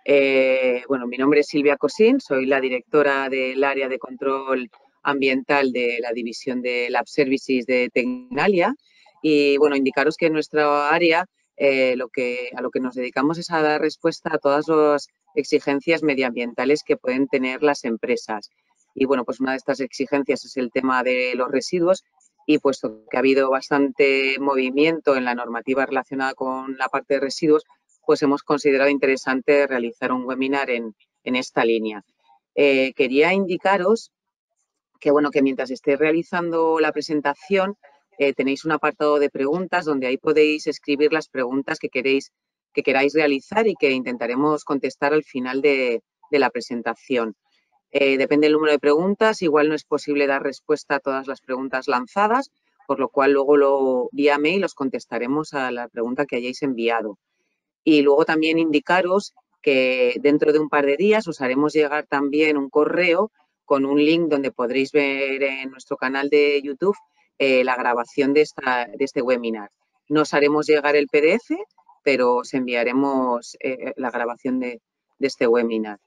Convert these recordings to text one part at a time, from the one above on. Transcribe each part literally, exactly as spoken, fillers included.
Eh, bueno, mi nombre es Silvia Cosín, soy la directora del área de control ambiental de la división de Lab Services de Tecnalia. Y bueno, indicaros que en nuestra área eh, lo que, a lo que nos dedicamos es a dar respuesta a todas las exigencias medioambientales que pueden tener las empresas. Y bueno, pues una de estas exigencias es el tema de los residuos, y puesto que ha habido bastante movimiento en la normativa relacionada con la parte de residuos, pues hemos considerado interesante realizar un webinar en, en esta línea. Eh, quería indicaros que, bueno, que mientras estéis realizando la presentación eh, tenéis un apartado de preguntas donde ahí podéis escribir las preguntas que queréis que queráis realizar y que intentaremos contestar al final de, de la presentación. Eh, depende del número de preguntas, igual no es posible dar respuesta a todas las preguntas lanzadas, por lo cual luego lo, vía mail os contestaremos a la pregunta que hayáis enviado. Y luego también indicaros que dentro de un par de días os haremos llegar también un correo con un link donde podréis ver en nuestro canal de YouTube eh, la grabación de, esta, de este webinar. No os haremos llegar el P D F, pero os enviaremos eh, la grabación de, de este webinar,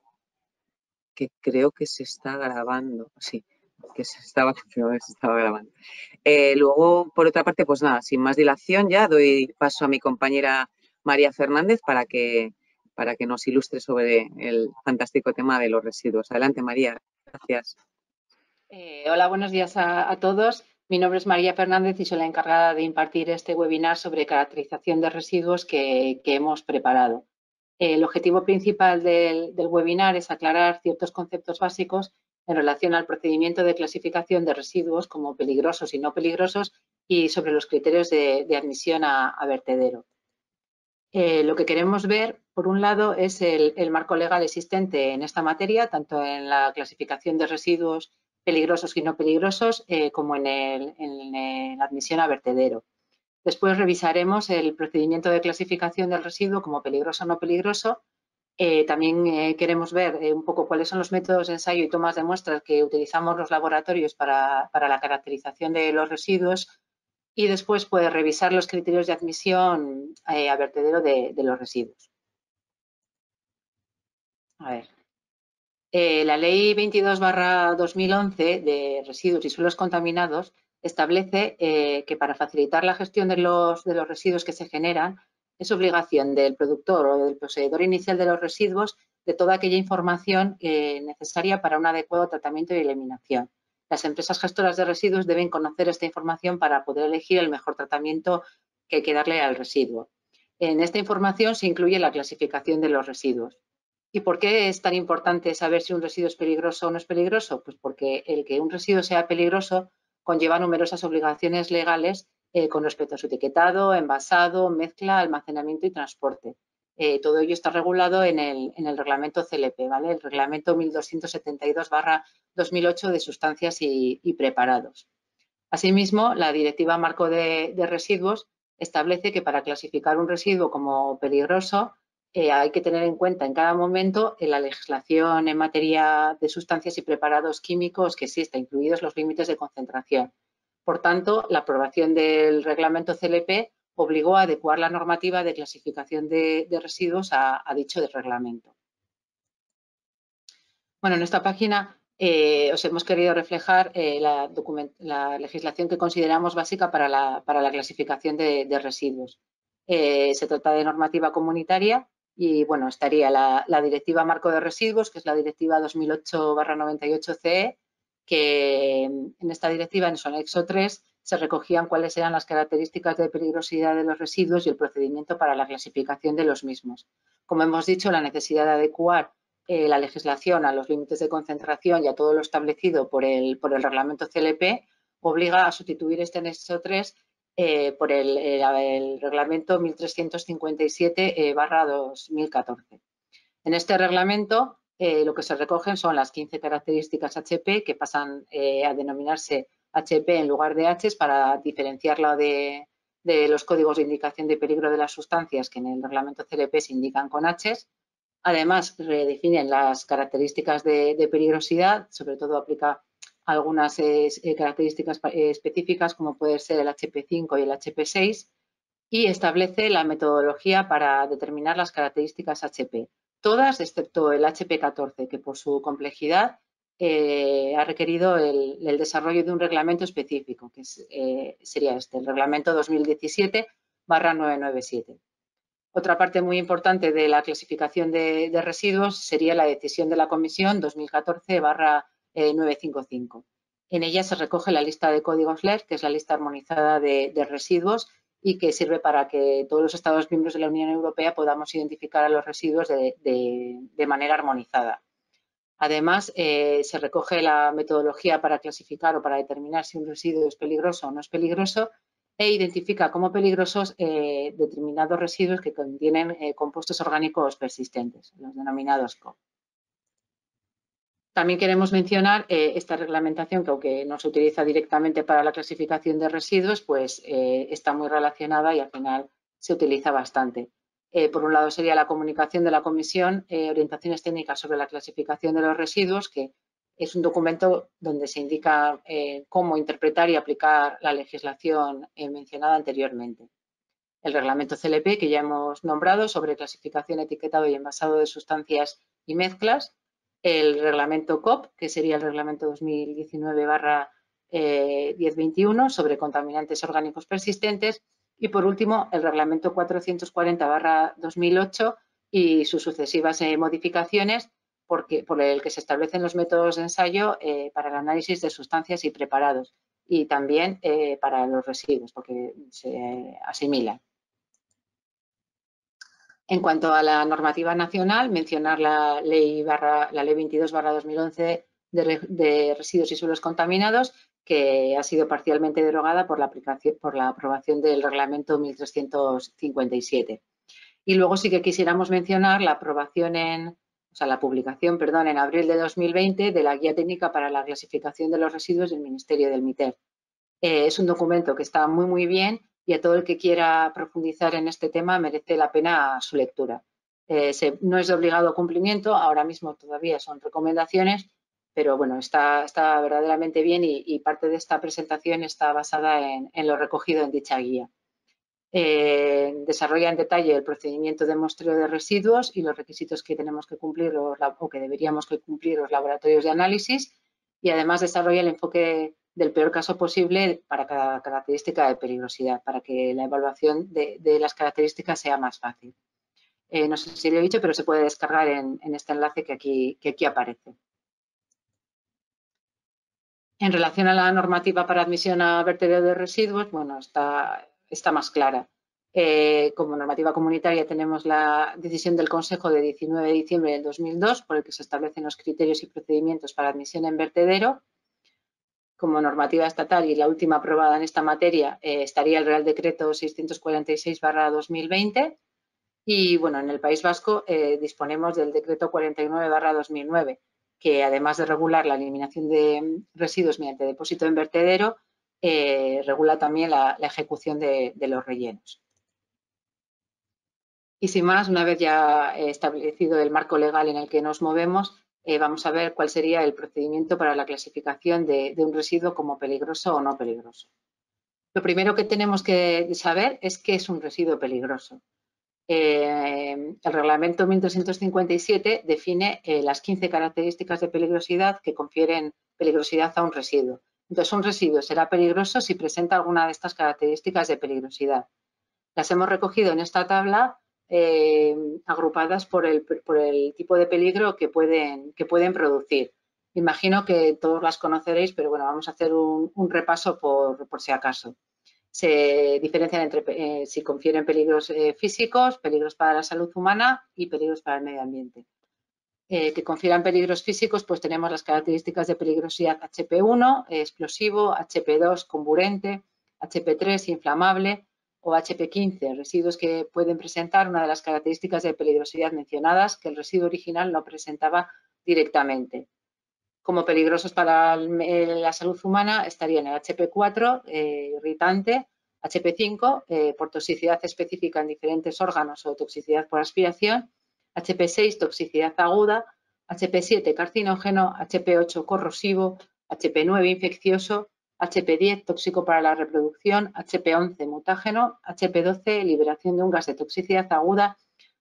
que creo que se está grabando. Sí, que se estaba, se estaba grabando. Eh, luego, por otra parte, pues nada, sin más dilación ya doy paso a mi compañera María Fernández para que, para que nos ilustre sobre el fantástico tema de los residuos. Adelante, María. Gracias. Eh, hola, buenos días a, a todos. Mi nombre es María Fernández y soy la encargada de impartir este webinar sobre caracterización de residuos que, que hemos preparado. El objetivo principal del, del webinar es aclarar ciertos conceptos básicos en relación al procedimiento de clasificación de residuos como peligrosos y no peligrosos y sobre los criterios de, de admisión a, a vertedero. Eh, lo que queremos ver, por un lado, es el, el marco legal existente en esta materia, tanto en la clasificación de residuos peligrosos y no peligrosos, eh, como en, el, en la admisión a vertedero. Después revisaremos el procedimiento de clasificación del residuo como peligroso o no peligroso. Eh, también eh, queremos ver eh, un poco cuáles son los métodos de ensayo y tomas de muestras que utilizamos los laboratorios para, para la caracterización de los residuos. Y después pues revisar los criterios de admisión eh, a vertedero de, de los residuos. A ver. Eh, la Ley veintidós barra dos mil once de residuos y suelos contaminados establece eh, que para facilitar la gestión de los, de los residuos que se generan es obligación del productor o del poseedor inicial de los residuos de toda aquella información eh, necesaria para un adecuado tratamiento y eliminación. Las empresas gestoras de residuos deben conocer esta información para poder elegir el mejor tratamiento que hay que darle al residuo. En esta información se incluye la clasificación de los residuos. ¿Y por qué es tan importante saber si un residuo es peligroso o no es peligroso? Pues porque el que un residuo sea peligroso conlleva numerosas obligaciones legales eh, con respecto a su etiquetado, envasado, mezcla, almacenamiento y transporte. Eh, todo ello está regulado en el, en el reglamento C L P, ¿vale? El reglamento mil doscientos setenta y dos barra dos mil ocho de sustancias y, y preparados. Asimismo, la Directiva Marco de, de Residuos establece que para clasificar un residuo como peligroso eh, hay que tener en cuenta en cada momento en la legislación en materia de sustancias y preparados químicos que exista, incluidos los límites de concentración. Por tanto, la aprobación del reglamento C L P obligó a adecuar la normativa de clasificación de, de residuos a, a dicho reglamento. Bueno, en esta página eh, os hemos querido reflejar eh, la, la legislación que consideramos básica para la, para la clasificación de, de residuos. Eh, se trata de normativa comunitaria y, bueno, estaría la, la Directiva Marco de Residuos, que es la Directiva dos mil ocho barra noventa y ocho C E, que en esta directiva, en su anexo tres, se recogían cuáles eran las características de peligrosidad de los residuos y el procedimiento para la clasificación de los mismos. Como hemos dicho, la necesidad de adecuar Eh, la legislación a los límites de concentración y a todo lo establecido por el, por el reglamento C L P obliga a sustituir este anexo tres eh, por el, el, el reglamento mil trescientos cincuenta y siete barra dos mil catorce. En este reglamento eh, lo que se recogen son las quince características H P que pasan eh, a denominarse H P en lugar de H para diferenciarla de, de los códigos de indicación de peligro de las sustancias que en el reglamento C L P se indican con H. Además, redefinen las características de, de peligrosidad, sobre todo aplica algunas eh, características eh, específicas como puede ser el H P cinco y el H P seis y establece la metodología para determinar las características H P. todas excepto el H P catorce, que por su complejidad eh, ha requerido el, el desarrollo de un reglamento específico, que es, eh, sería este, el reglamento dos mil diecisiete barra novecientos noventa y siete. Otra parte muy importante de la clasificación de, de residuos sería la decisión de la Comisión dos mil catorce barra novecientos cincuenta y cinco. En ella se recoge la lista de códigos L E R, que es la lista armonizada de, de residuos y que sirve para que todos los Estados miembros de la Unión Europea podamos identificar a los residuos de, de, de manera armonizada. Además, eh, se recoge la metodología para clasificar o para determinar si un residuo es peligroso o no es peligroso e identifica como peligrosos eh, determinados residuos que contienen eh, compuestos orgánicos persistentes, los denominados C O P. También queremos mencionar eh, esta reglamentación que, aunque no se utiliza directamente para la clasificación de residuos, pues eh, está muy relacionada y al final se utiliza bastante. Eh, por un lado sería la comunicación de la Comisión, eh, orientaciones técnicas sobre la clasificación de los residuos, que es un documento donde se indica eh, cómo interpretar y aplicar la legislación eh, mencionada anteriormente. El reglamento C L P, que ya hemos nombrado, sobre clasificación, etiquetado y envasado de sustancias y mezclas. El reglamento C O P, que sería el reglamento dos mil diecinueve barra diez veintiuno sobre contaminantes orgánicos persistentes. Y por último, el reglamento cuatrocientos cuarenta barra dos mil ocho y sus sucesivas eh, modificaciones, porque, por el que se establecen los métodos de ensayo eh, para el análisis de sustancias y preparados y también eh, para los residuos, porque se asimilan. En cuanto a la normativa nacional, mencionar la ley, barra, la ley veintidós barra dos mil once de, de residuos y suelos contaminados, que ha sido parcialmente derogada por la, aplicación, por la aprobación del reglamento mil trescientos cincuenta y siete. Y luego sí que quisiéramos mencionar la aprobación en, o sea, la publicación, perdón, en abril de dos mil veinte de la Guía Técnica para la Clasificación de los Residuos del Ministerio del MITER. Eh, es un documento que está muy, muy bien y a todo el que quiera profundizar en este tema merece la pena su lectura. Eh, se, no es de obligado cumplimiento, ahora mismo todavía son recomendaciones, pero bueno, está, está verdaderamente bien y, y parte de esta presentación está basada en, en lo recogido en dicha guía. Eh, desarrolla en detalle el procedimiento de muestreo de residuos y los requisitos que tenemos que cumplir los, o que deberíamos que cumplir los laboratorios de análisis y además desarrolla el enfoque del peor caso posible para cada característica de peligrosidad, para que la evaluación de, de las características sea más fácil. Eh, no sé si lo he dicho, pero se puede descargar en, en este enlace que aquí, que aquí aparece. En relación a la normativa para admisión a vertedero de residuos, bueno, está, está más clara. Eh, como normativa comunitaria tenemos la decisión del Consejo de diecinueve de diciembre del dos mil dos, por el que se establecen los criterios y procedimientos para admisión en vertedero. Como normativa estatal y la última aprobada en esta materia eh, estaría el Real Decreto seiscientos cuarenta y seis barra dos mil veinte y bueno, en el País Vasco eh, disponemos del Decreto cuarenta y nueve barra dos mil nueve, que además de regular la eliminación de residuos mediante depósito en vertedero, eh, regula también la, la ejecución de, de los rellenos. Y sin más, una vez ya establecido el marco legal en el que nos movemos, eh, vamos a ver cuál sería el procedimiento para la clasificación de, de un residuo como peligroso o no peligroso. Lo primero que tenemos que saber es qué es un residuo peligroso. Eh, el reglamento mil trescientos cincuenta y siete define eh, las quince características de peligrosidad que confieren peligrosidad a un residuo. Entonces, un residuo será peligroso si presenta alguna de estas características de peligrosidad. Las hemos recogido en esta tabla eh, agrupadas por el, por el tipo de peligro que pueden, que pueden producir. Imagino que todos las conoceréis, pero bueno, vamos a hacer un, un repaso por, por si acaso. Se diferencian entre eh, si confieren peligros eh, físicos, peligros para la salud humana y peligros para el medio ambiente. Eh, que confieran peligros físicos, pues tenemos las características de peligrosidad H P uno, eh, explosivo, H P dos, comburente, H P tres, inflamable o H P quince, residuos que pueden presentar una de las características de peligrosidad mencionadas que el residuo original no presentaba directamente. Como peligrosos para la salud humana estarían el H P cuatro, eh, irritante, H P cinco, eh, por toxicidad específica en diferentes órganos o toxicidad por aspiración, H P seis, toxicidad aguda, H P siete, carcinógeno, H P ocho, corrosivo, H P nueve, infeccioso, H P diez, tóxico para la reproducción, H P once, mutágeno, H P doce, liberación de un gas de toxicidad aguda,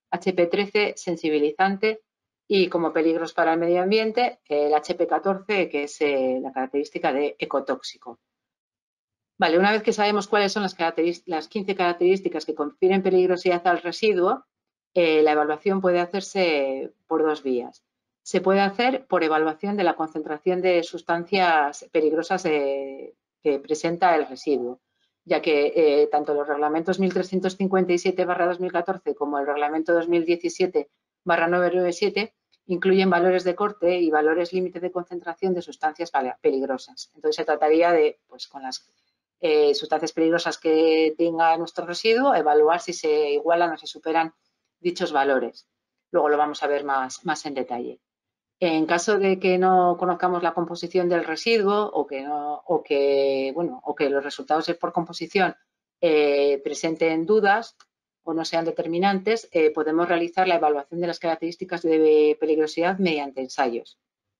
H P trece sensibilizante y como peligros para el medio ambiente el H P catorce, que es eh, la característica de ecotóxico. Vale, una vez que sabemos cuáles son las, las quince características que confieren peligrosidad al residuo, eh, la evaluación puede hacerse por dos vías. Se puede hacer por evaluación de la concentración de sustancias peligrosas de, que presenta el residuo, ya que eh, tanto los reglamentos mil trescientos cincuenta y siete barra dos mil catorce como el reglamento dos mil diecisiete barra novecientos noventa y siete incluyen valores de corte y valores límite de concentración de sustancias peligrosas. Entonces, se trataría de, pues, con las eh, sustancias peligrosas que tenga nuestro residuo, evaluar si se igualan o se superan dichos valores. Luego lo vamos a ver más, más en detalle. En caso de que no conozcamos la composición del residuo o que, no, o que, bueno, o que los resultados por composición eh, presenten dudas o no sean determinantes, eh, podemos realizar la evaluación de las características de peligrosidad mediante ensayos.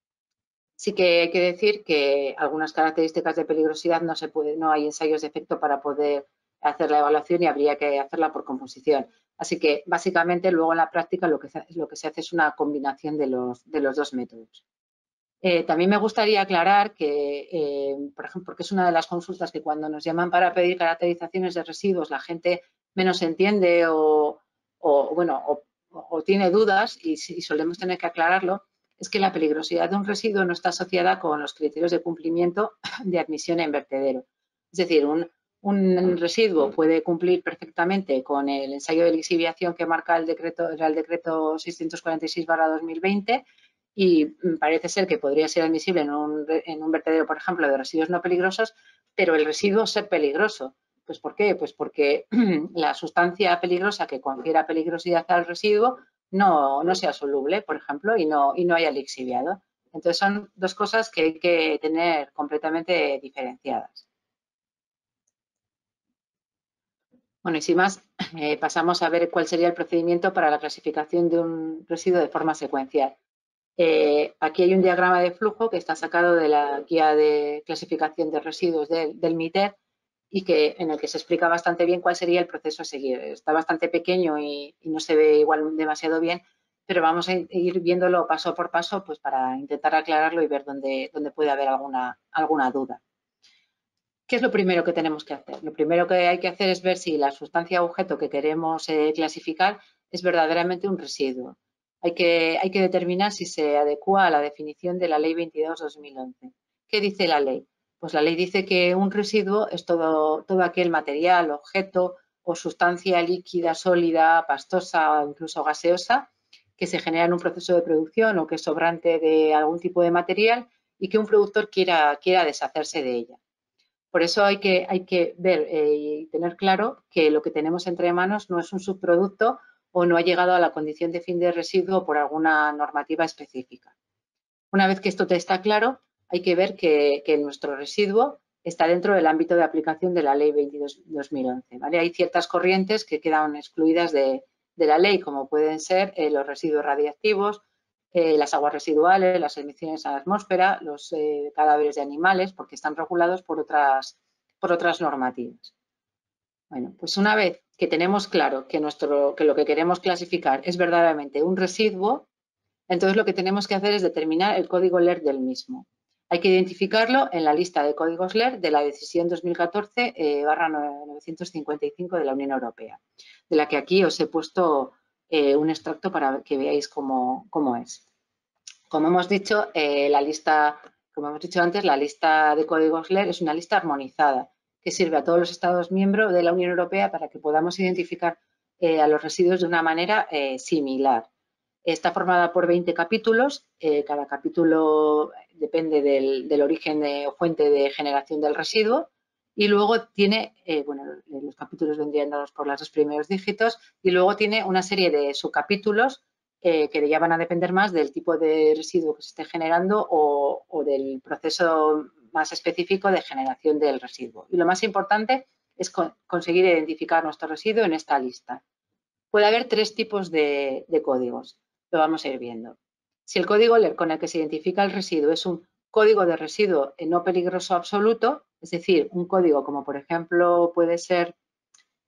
Sí que hay que decir que algunas características de peligrosidad no, se puede, no hay ensayos de efecto para poder hacer la evaluación y habría que hacerla por composición. Así que, básicamente, luego en la práctica lo que, lo que se hace es una combinación de los, de los dos métodos. Eh, también me gustaría aclarar que, eh, por ejemplo, porque es una de las consultas que cuando nos llaman para pedir caracterizaciones de residuos la gente menos entiende o, o bueno, o, o tiene dudas y, y solemos tener que aclararlo, es que la peligrosidad de un residuo no está asociada con los criterios de cumplimiento de admisión en vertedero. Es decir, un, un residuo puede cumplir perfectamente con el ensayo de lixiviación que marca el decreto, era el decreto seiscientos cuarenta y seis barra dos mil veinte y parece ser que podría ser admisible en un, en un vertedero, por ejemplo, de residuos no peligrosos, pero el residuo ser peligroso. Pues ¿por qué? Pues porque la sustancia peligrosa que confiera peligrosidad al residuo no, no sea soluble, por ejemplo, y no, y no haya lixiviado. Entonces, son dos cosas que hay que tener completamente diferenciadas. Bueno, y sin más, eh, pasamos a ver cuál sería el procedimiento para la clasificación de un residuo de forma secuencial. Eh, aquí hay un diagrama de flujo que está sacado de la guía de clasificación de residuos del, del MITER y que, en el que se explica bastante bien cuál sería el proceso a seguir. Está bastante pequeño y, y no se ve igual demasiado bien, pero vamos a ir viéndolo paso por paso pues para intentar aclararlo y ver dónde, dónde puede haber alguna, alguna duda. ¿Qué es lo primero que tenemos que hacer? Lo primero que hay que hacer es ver si la sustancia o objeto que queremos eh, clasificar es verdaderamente un residuo. Hay que, hay que determinar si se adecua a la definición de la Ley veintidós barra dos mil once. ¿Qué dice la ley? Pues la ley dice que un residuo es todo, todo aquel material, objeto o sustancia líquida, sólida, pastosa o incluso gaseosa que se genera en un proceso de producción o que es sobrante de algún tipo de material y que un productor quiera, quiera deshacerse de ella. Por eso hay que, hay que ver eh, y tener claro que lo que tenemos entre manos no es un subproducto o no ha llegado a la condición de fin de residuo por alguna normativa específica. Una vez que esto te está claro, hay que ver que, que nuestro residuo está dentro del ámbito de aplicación de la Ley veintidós barra dos mil once. ¿vale? Hay ciertas corrientes que quedan excluidas de, de la ley, como pueden ser eh, los residuos radiactivos, Eh, las aguas residuales, las emisiones a la atmósfera, los eh, cadáveres de animales, porque están regulados por otras, por otras normativas. Bueno, pues una vez que tenemos claro que, nuestro, que lo que queremos clasificar es verdaderamente un residuo, entonces lo que tenemos que hacer es determinar el código L E R del mismo. Hay que identificarlo en la lista de códigos L E R de la decisión dos mil catorce barra novecientos cincuenta y cinco de la Unión Europea, de la que aquí os he puesto Eh, un extracto para que veáis cómo, cómo es. Como hemos dicho, eh, la lista, como hemos dicho antes, la lista de códigos L E R es una lista armonizada que sirve a todos los Estados miembros de la Unión Europea para que podamos identificar eh, a los residuos de una manera eh, similar. Está formada por veinte capítulos, eh, cada capítulo depende del, del origen de, o fuente de generación del residuo y luego tiene, eh, bueno, los capítulos vendrían dados por los dos primeros dígitos y luego tiene una serie de subcapítulos eh, que ya van a depender más del tipo de residuo que se esté generando o, o del proceso más específico de generación del residuo. Y lo más importante es con, conseguir identificar nuestro residuo en esta lista. Puede haber tres tipos de, de códigos, lo vamos a ir viendo. Si el código L E R con el que se identifica el residuo es un código de residuo no peligroso absoluto, es decir, un código como por ejemplo puede ser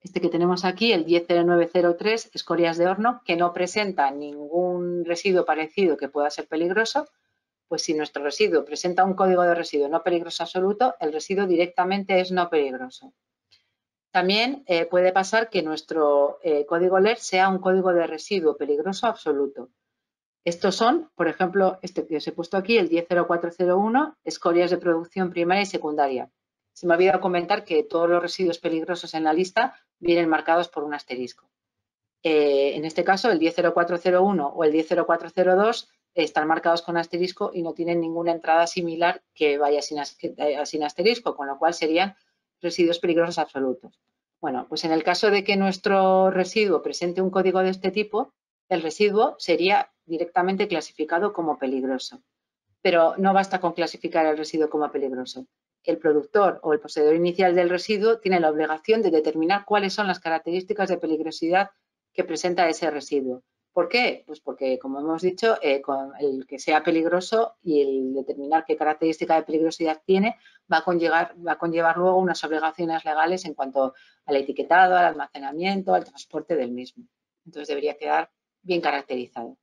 este que tenemos aquí, el diez cero nueve cero tres, escorias de horno, que no presenta ningún residuo parecido que pueda ser peligroso, pues si nuestro residuo presenta un código de residuo no peligroso absoluto, el residuo directamente es no peligroso. También eh, puede pasar que nuestro eh, código L E R sea un código de residuo peligroso absoluto. Estos son, por ejemplo, este que os he puesto aquí, el diez cero cuatro cero uno, escorias de producción primaria y secundaria. Se me ha olvidado comentar que todos los residuos peligrosos en la lista vienen marcados por un asterisco. Eh, en este caso, el diez cero cuatro cero uno o el diez cero cuatro cero dos están marcados con asterisco y no tienen ninguna entrada similar que vaya sin, sin asterisco, con lo cual serían residuos peligrosos absolutos. Bueno, pues en el caso de que nuestro residuo presente un código de este tipo, el residuo sería directamente clasificado como peligroso. Pero no basta con clasificar el residuo como peligroso. El productor o el poseedor inicial del residuo tiene la obligación de determinar cuáles son las características de peligrosidad que presenta ese residuo. ¿Por qué? Pues porque, como hemos dicho, eh, con el que sea peligroso y el determinar qué característica de peligrosidad tiene va a conllevar, va a conllevar luego unas obligaciones legales en cuanto al etiquetado, al almacenamiento, al transporte del mismo. Entonces debería quedar bien caracterizado.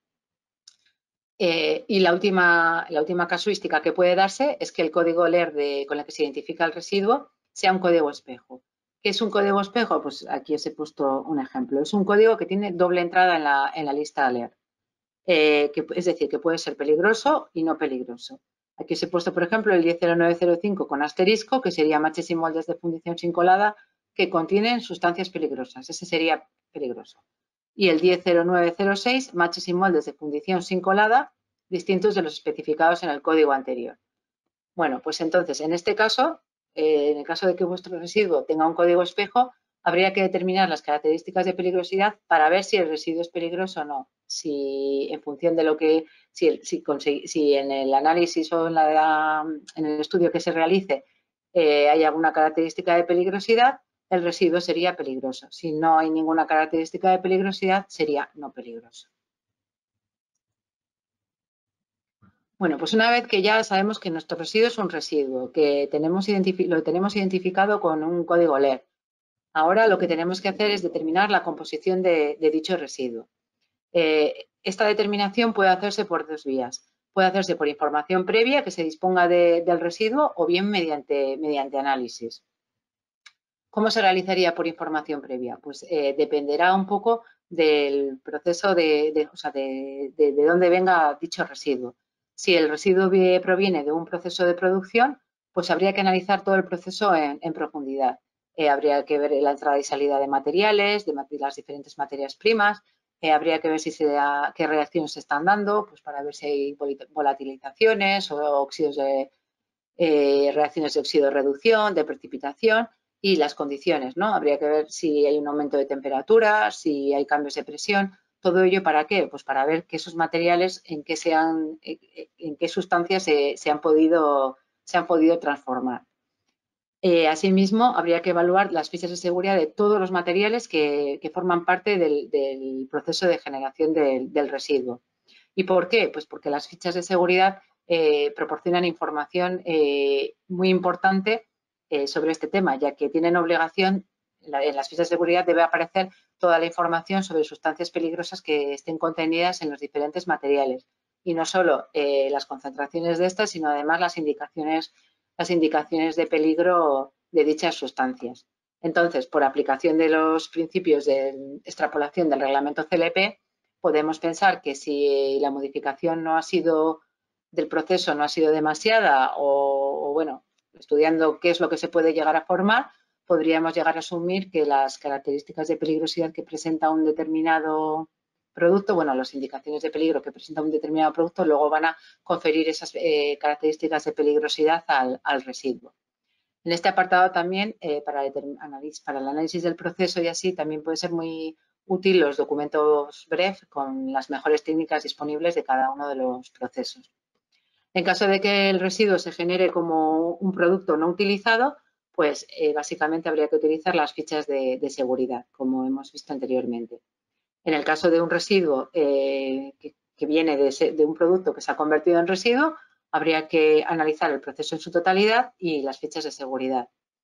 Eh, y la última, la última casuística que puede darse es que el código L E R de, con el que se identifica el residuo sea un código espejo. ¿Qué es un código espejo? Pues aquí os he puesto un ejemplo. Es un código que tiene doble entrada en la, en la lista L E R. Eh, que, es decir, que puede ser peligroso y no peligroso. Aquí os he puesto, por ejemplo, el diez cero nueve cero cinco con asterisco, que sería matches y moldes de fundición sin colada que contienen sustancias peligrosas. Ese sería peligroso. Y el diez cero nueve cero seis, matches y moldes de fundición sin colada, distintos de los especificados en el código anterior. Bueno, pues entonces, en este caso, eh, en el caso de que vuestro residuo tenga un código espejo, habría que determinar las características de peligrosidad para ver si el residuo es peligroso o no. Si en función de lo que, si, si, si en el análisis o en, la, en el estudio que se realice eh, hay alguna característica de peligrosidad, el residuo sería peligroso. Si no hay ninguna característica de peligrosidad, sería no peligroso. Bueno, pues una vez que ya sabemos que nuestro residuo es un residuo, que tenemos lo tenemos identificado con un código L E R, ahora lo que tenemos que hacer es determinar la composición de, de dicho residuo. Eh, esta determinación puede hacerse por dos vías. Puede hacerse por información previa que se disponga de, del residuo o bien mediante, mediante análisis. ¿Cómo se realizaría por información previa? Pues eh, dependerá un poco del proceso de, de, o sea, de, de, de dónde venga dicho residuo. Si el residuo proviene de un proceso de producción, pues habría que analizar todo el proceso en, en profundidad. Eh, habría que ver la entrada y salida de materiales, de las diferentes materias primas, eh, habría que ver si se da, qué reacciones se están dando, pues para ver si hay volatilizaciones o óxidos de, eh, reacciones de oxido-reducción, de precipitación y las condiciones, ¿no? Habría que ver si hay un aumento de temperatura, si hay cambios de presión. ¿Todo ello para qué? Pues para ver que esos materiales en qué, sean, en qué sustancias se, se, han podido, se han podido transformar. Eh, asimismo, habría que evaluar las fichas de seguridad de todos los materiales que, que forman parte del, del, proceso de generación del, del residuo. ¿Y por qué? Pues porque las fichas de seguridad eh, proporcionan información eh, muy importante eh, sobre este tema, ya que tienen obligación, en, la, en las fichas de seguridad debe aparecer toda la información sobre sustancias peligrosas que estén contenidas en los diferentes materiales. Y no solo eh, las concentraciones de estas, sino además las indicaciones, las indicaciones de peligro de dichas sustancias. Entonces, por aplicación de los principios de extrapolación del reglamento C L P, podemos pensar que si la modificación no ha sido del proceso no ha sido demasiada o, o, bueno, estudiando qué es lo que se puede llegar a formar, podríamos llegar a asumir que las características de peligrosidad que presenta un determinado producto, bueno, las indicaciones de peligro que presenta un determinado producto, luego van a conferir esas eh, características de peligrosidad al, al residuo. En este apartado también, eh, para, para el análisis del proceso y así, también puede ser muy útil los documentos B R E F con las mejores técnicas disponibles de cada uno de los procesos. En caso de que el residuo se genere como un producto no utilizado, pues eh, básicamente habría que utilizar las fichas de, de seguridad, como hemos visto anteriormente. En el caso de un residuo eh, que, que viene de, ese, de un producto que se ha convertido en residuo, habría que analizar el proceso en su totalidad y las fichas de seguridad.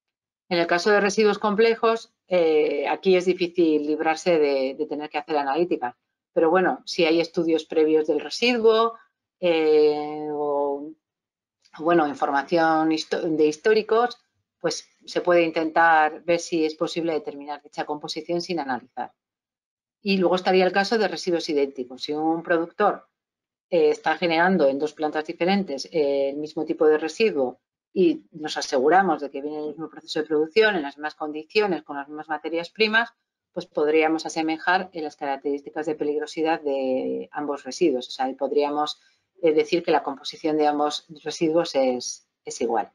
En el caso de residuos complejos, eh, aquí es difícil librarse de, de tener que hacer analítica. Pero bueno, si hay estudios previos del residuo eh, o, bueno, información de históricos, pues se puede intentar ver si es posible determinar dicha composición sin analizar. Y luego estaría el caso de residuos idénticos. Si un productor eh, está generando en dos plantas diferentes eh, el mismo tipo de residuo y nos aseguramos de que viene el mismo proceso de producción, en las mismas condiciones, con las mismas materias primas, pues podríamos asemejar en las características de peligrosidad de ambos residuos. O sea, podríamos eh, decir que la composición de ambos residuos es, es igual.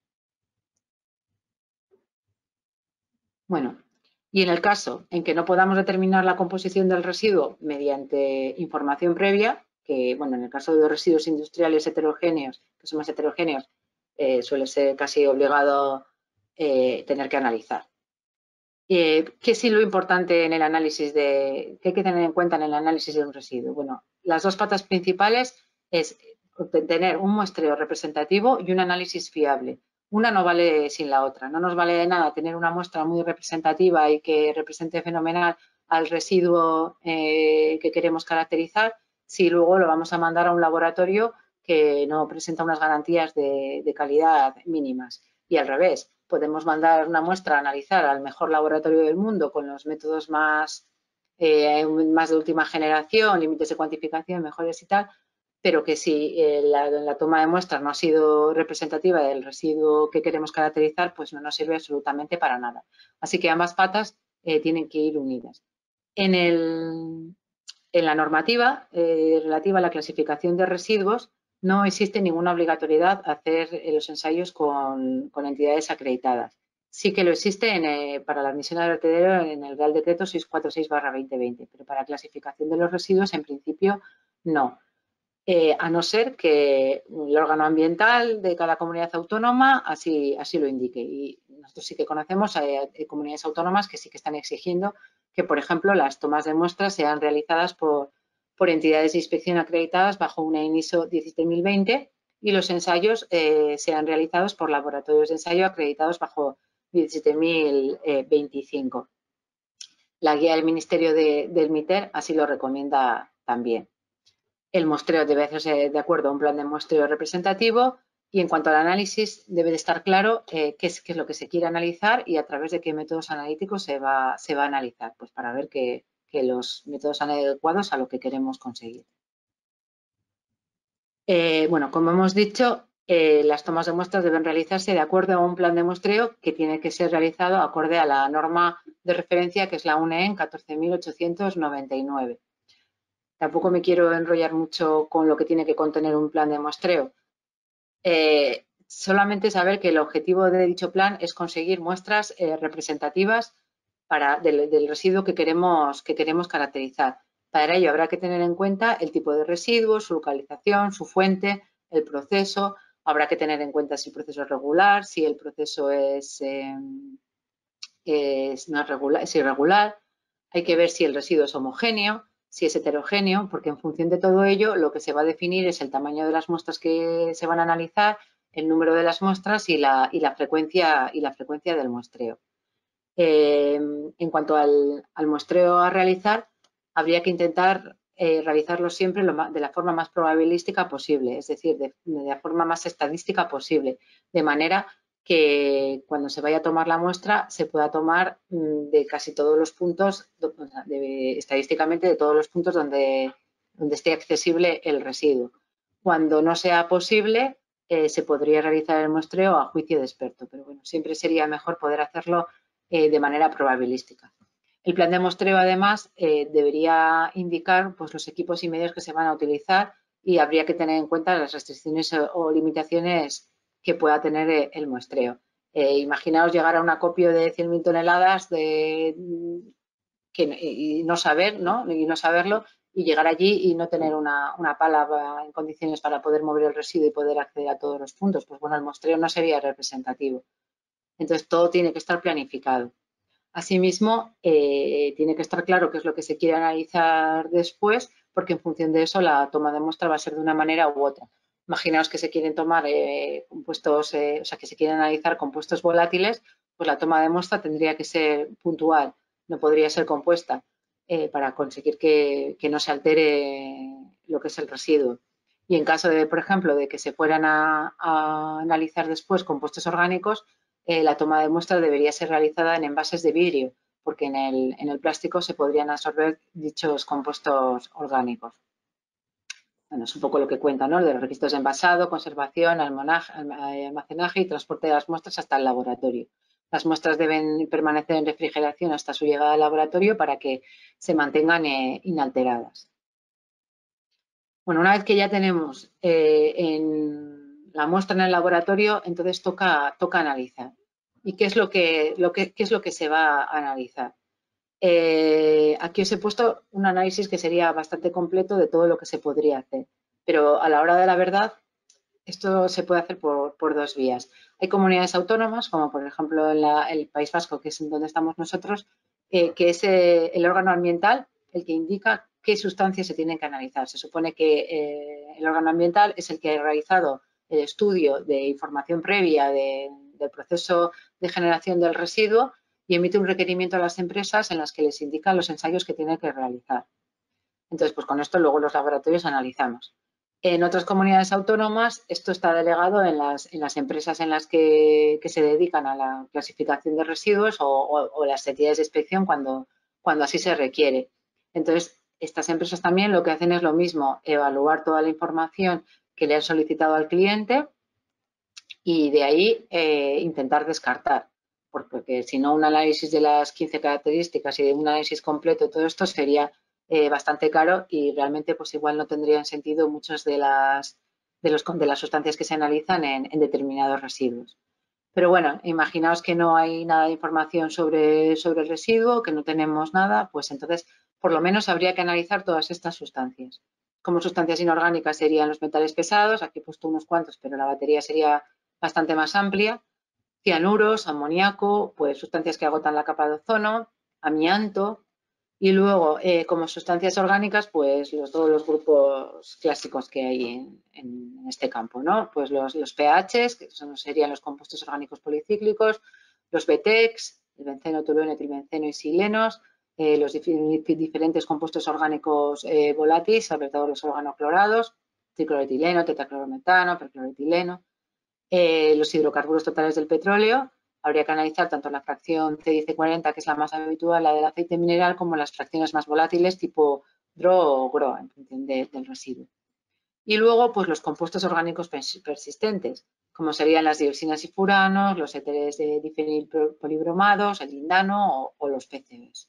Bueno, y en el caso en que no podamos determinar la composición del residuo mediante información previa, que bueno, en el caso de los residuos industriales heterogéneos, que son más heterogéneos, eh, suele ser casi obligado eh, tener que analizar. Eh, ¿Qué es lo importante en el análisis de, qué hay que tener en cuenta en el análisis de un residuo? Bueno, las dos patas principales es tener un muestreo representativo y un análisis fiable. Una no vale sin la otra. No nos vale de nada tener una muestra muy representativa y que represente fenomenal al residuo eh, que queremos caracterizar si luego lo vamos a mandar a un laboratorio que no presenta unas garantías de, de calidad mínimas. Y al revés, podemos mandar una muestra a analizar al mejor laboratorio del mundo con los métodos más, eh, más de última generación, límites de cuantificación mejores y tal, pero que si eh, la, la toma de muestras no ha sido representativa del residuo que queremos caracterizar, pues no nos sirve absolutamente para nada. Así que ambas patas eh, tienen que ir unidas. En, el, en la normativa eh, relativa a la clasificación de residuos, no existe ninguna obligatoriedad a hacer eh, los ensayos con, con entidades acreditadas. Sí que lo existe en, eh, para la admisión al vertedero en el Real Decreto seiscientos cuarenta y seis barra dos mil veinte, pero para clasificación de los residuos, en principio, no. Eh, a no ser que el órgano ambiental de cada comunidad autónoma así, así lo indique. Y nosotros sí que conocemos eh, comunidades autónomas que sí que están exigiendo que, por ejemplo, las tomas de muestras sean realizadas por, por entidades de inspección acreditadas bajo una I N I S O diecisiete mil veinte y los ensayos eh, sean realizados por laboratorios de ensayo acreditados bajo diecisiete mil veinticinco. La guía del Ministerio de, del MITER así lo recomienda también. El muestreo debe hacerse de acuerdo a un plan de muestreo representativo y en cuanto al análisis debe de estar claro eh, qué, es, qué es lo que se quiere analizar y a través de qué métodos analíticos se va, se va a analizar, pues para ver que, que los métodos son adecuados a lo que queremos conseguir. Eh, bueno, como hemos dicho, eh, las tomas de muestras deben realizarse de acuerdo a un plan de muestreo que tiene que ser realizado acorde a la norma de referencia que es la U N E en catorce mil ochocientos noventa y nueve. Tampoco me quiero enrollar mucho con lo que tiene que contener un plan de muestreo. Eh, solamente saber que el objetivo de dicho plan es conseguir muestras eh, representativas para, del, del residuo que queremos, que queremos caracterizar. Para ello habrá que tener en cuenta el tipo de residuo, su localización, su fuente, el proceso. Habrá que tener en cuenta si el proceso es regular, si el proceso es, eh, es, no es, regular, es irregular. Hay que ver si el residuo es homogéneo, si es heterogéneo, porque en función de todo ello lo que se va a definir es el tamaño de las muestras que se van a analizar, el número de las muestras y la, y la, frecuencia, y la frecuencia del muestreo. Eh, en cuanto al, al muestreo a realizar, habría que intentar eh, realizarlo siempre lo más, de la forma más probabilística posible, es decir, de, de la forma más estadística posible, de manera que cuando se vaya a tomar la muestra se pueda tomar de casi todos los puntos, de, estadísticamente de todos los puntos donde, donde esté accesible el residuo. Cuando no sea posible, eh, se podría realizar el muestreo a juicio de experto, pero bueno, siempre sería mejor poder hacerlo eh, de manera probabilística. El plan de muestreo, además, eh, debería indicar pues, los equipos y medios que se van a utilizar y habría que tener en cuenta las restricciones o, o limitaciones que pueda tener el muestreo. Eh, imaginaos llegar a un acopio de cien mil toneladas de, que, y no saber, ¿no? Y no saberlo y llegar allí y no tener una, una pala en condiciones para poder mover el residuo y poder acceder a todos los puntos. Pues bueno, el muestreo no sería representativo. Entonces, todo tiene que estar planificado. Asimismo, eh, tiene que estar claro qué es lo que se quiere analizar después, porque en función de eso la toma de muestra va a ser de una manera u otra. Imaginaos que se quieren tomar eh, compuestos, eh, o sea, que se quieren analizar compuestos volátiles, pues la toma de muestra tendría que ser puntual, no podría ser compuesta eh, para conseguir que, que no se altere lo que es el residuo. Y en caso de, por ejemplo, de que se fueran a, a analizar después compuestos orgánicos, eh, la toma de muestra debería ser realizada en envases de vidrio, porque en el, en el plástico se podrían absorber dichos compuestos orgánicos. Bueno, es un poco lo que cuenta, ¿no? De los requisitos de envasado, conservación, almacenaje y transporte de las muestras hasta el laboratorio. Las muestras deben permanecer en refrigeración hasta su llegada al laboratorio para que se mantengan eh, inalteradas. Bueno, una vez que ya tenemos eh, en la muestra en el laboratorio, entonces toca, toca analizar. ¿Y qué es lo que, lo que, qué es lo que se va a analizar? Eh, aquí os he puesto un análisis que sería bastante completo de todo lo que se podría hacer, pero a la hora de la verdad esto se puede hacer por, por dos vías. Hay comunidades autónomas, como por ejemplo en la, el País Vasco, que es en donde estamos nosotros, eh, que es eh, el órgano ambiental el que indica qué sustancias se tienen que analizar. Se supone que eh, el órgano ambiental es el que ha realizado el estudio de información previa de, del proceso de generación del residuo y emite un requerimiento a las empresas en las que les indican los ensayos que tienen que realizar. Entonces, pues con esto luego los laboratorios analizamos. En otras comunidades autónomas esto está delegado en las, en las empresas en las que, que se dedican a la clasificación de residuos o, o, o las entidades de inspección cuando, cuando así se requiere. Entonces, estas empresas también lo que hacen es lo mismo, evaluar toda la información que le han solicitado al cliente y de ahí eh, intentar descartar. Porque si no, un análisis de las quince características y de un análisis completo de todo esto sería eh, bastante caro y realmente pues igual no tendrían sentido muchas de las, de los, de las sustancias que se analizan en, en determinados residuos. Pero bueno, imaginaos que no hay nada de información sobre, sobre el residuo, que no tenemos nada, pues entonces por lo menos habría que analizar todas estas sustancias. Como sustancias inorgánicas serían los metales pesados, aquí he puesto unos cuantos, pero la batería sería bastante más amplia, cianuros, amoníaco, pues sustancias que agotan la capa de ozono, amianto y luego eh, como sustancias orgánicas, pues los, todos los grupos clásicos que hay en, en este campo, ¿no? Pues los, los pHs, que son, serían los compuestos orgánicos policíclicos, los B T E Cs, el benceno, tolueno, etilbenceno y silenos, eh, los dif diferentes compuestos orgánicos eh, volátiles, sobre todo los organoclorados, tricloretileno, tetraclorometano, percloretileno. Eh, los hidrocarburos totales del petróleo, habría que analizar tanto la fracción C I C cuarenta, que es la más habitual, la del aceite mineral, como las fracciones más volátiles tipo D R O o G R O, en función de, del residuo. Y luego, pues los compuestos orgánicos persistentes, como serían las dioxinas y furanos, los éteres de difenilpolibromados, el lindano o, o los P C Bs.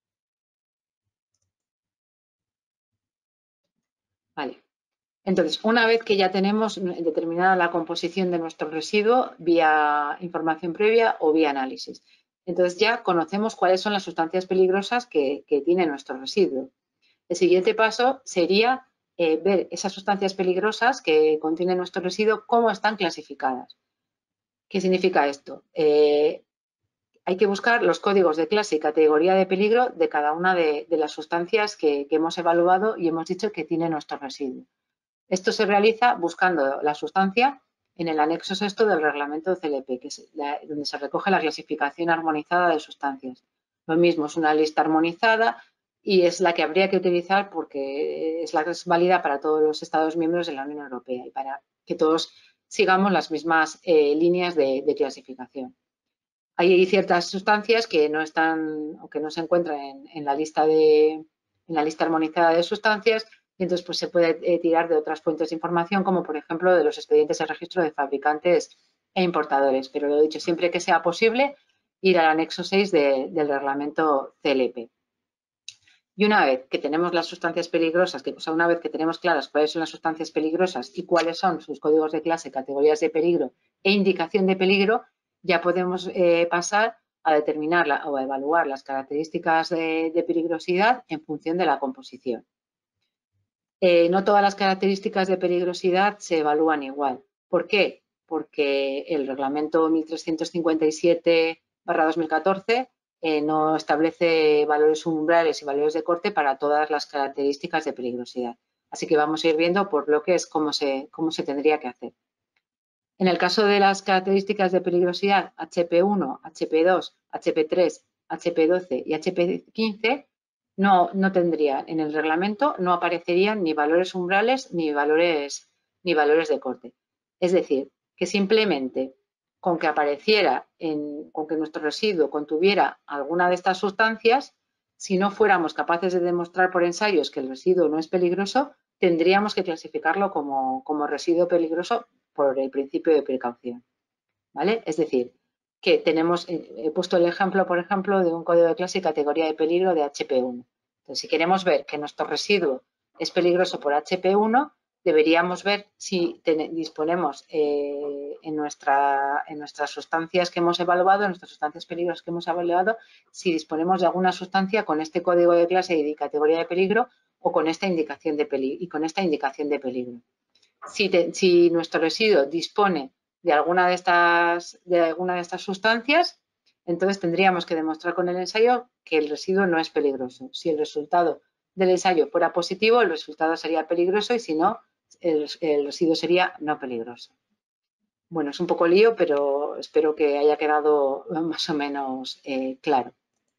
Vale. Entonces, una vez que ya tenemos determinada la composición de nuestro residuo vía información previa o vía análisis, entonces ya conocemos cuáles son las sustancias peligrosas que, que tiene nuestro residuo. El siguiente paso sería eh, ver esas sustancias peligrosas que contiene nuestro residuo, cómo están clasificadas. ¿Qué significa esto? Eh, hay que buscar los códigos de clase y categoría de peligro de cada una de, de las sustancias que, que hemos evaluado y hemos dicho que tiene nuestro residuo. Esto se realiza buscando la sustancia en el anexo sexto del reglamento C L P, que es la, donde se recoge la clasificación armonizada de sustancias. Lo mismo, es una lista armonizada y es la que habría que utilizar porque es la que es válida para todos los Estados miembros de la Unión Europea y para que todos sigamos las mismas eh, líneas de, de clasificación. Hay ciertas sustancias que no están o que no se encuentran en, en, la, lista de, en la lista armonizada de sustancias y entonces pues, se puede eh, tirar de otras fuentes de información como por ejemplo de los expedientes de registro de fabricantes e importadores. Pero lo he dicho, siempre que sea posible ir al anexo seis de, del reglamento C L P. Y una vez que tenemos las sustancias peligrosas, que, o sea, una vez que tenemos claras cuáles son las sustancias peligrosas y cuáles son sus códigos de clase, categorías de peligro e indicación de peligro, ya podemos eh, pasar a determinar la, o a evaluar las características de, de peligrosidad en función de la composición. Eh, no todas las características de peligrosidad se evalúan igual. ¿Por qué? Porque el reglamento mil trescientos cincuenta y siete barra dos mil catorce eh, no establece valores umbrales y valores de corte para todas las características de peligrosidad. Así que vamos a ir viendo por bloques cómo se, cómo se tendría que hacer. En el caso de las características de peligrosidad H P uno, H P dos, H P tres, H P doce y H P quince, no, no tendrían, en el reglamento no aparecerían ni valores umbrales ni valores, ni valores de corte. Es decir, que simplemente con que apareciera, en, con que nuestro residuo contuviera alguna de estas sustancias, si no fuéramos capaces de demostrar por ensayos que el residuo no es peligroso, tendríamos que clasificarlo como, como residuo peligroso por el principio de precaución, ¿vale? Es decir, que tenemos, he puesto el ejemplo, por ejemplo, de un código de clase y categoría de peligro de H P uno. Entonces, si queremos ver que nuestro residuo es peligroso por H P uno, deberíamos ver si ten, disponemos eh, en, nuestra, en nuestras sustancias que hemos evaluado, en nuestras sustancias peligrosas que hemos evaluado, si disponemos de alguna sustancia con este código de clase y categoría de peligro o con esta indicación de peligro, y con esta indicación de peligro. Si, te, si nuestro residuo dispone de alguna de, estas, de alguna de estas sustancias, entonces tendríamos que demostrar con el ensayo que el residuo no es peligroso. Si el resultado del ensayo fuera positivo, el resultado sería peligroso y si no, el, el residuo sería no peligroso. Bueno, es un poco lío, pero espero que haya quedado más o menos eh, claro.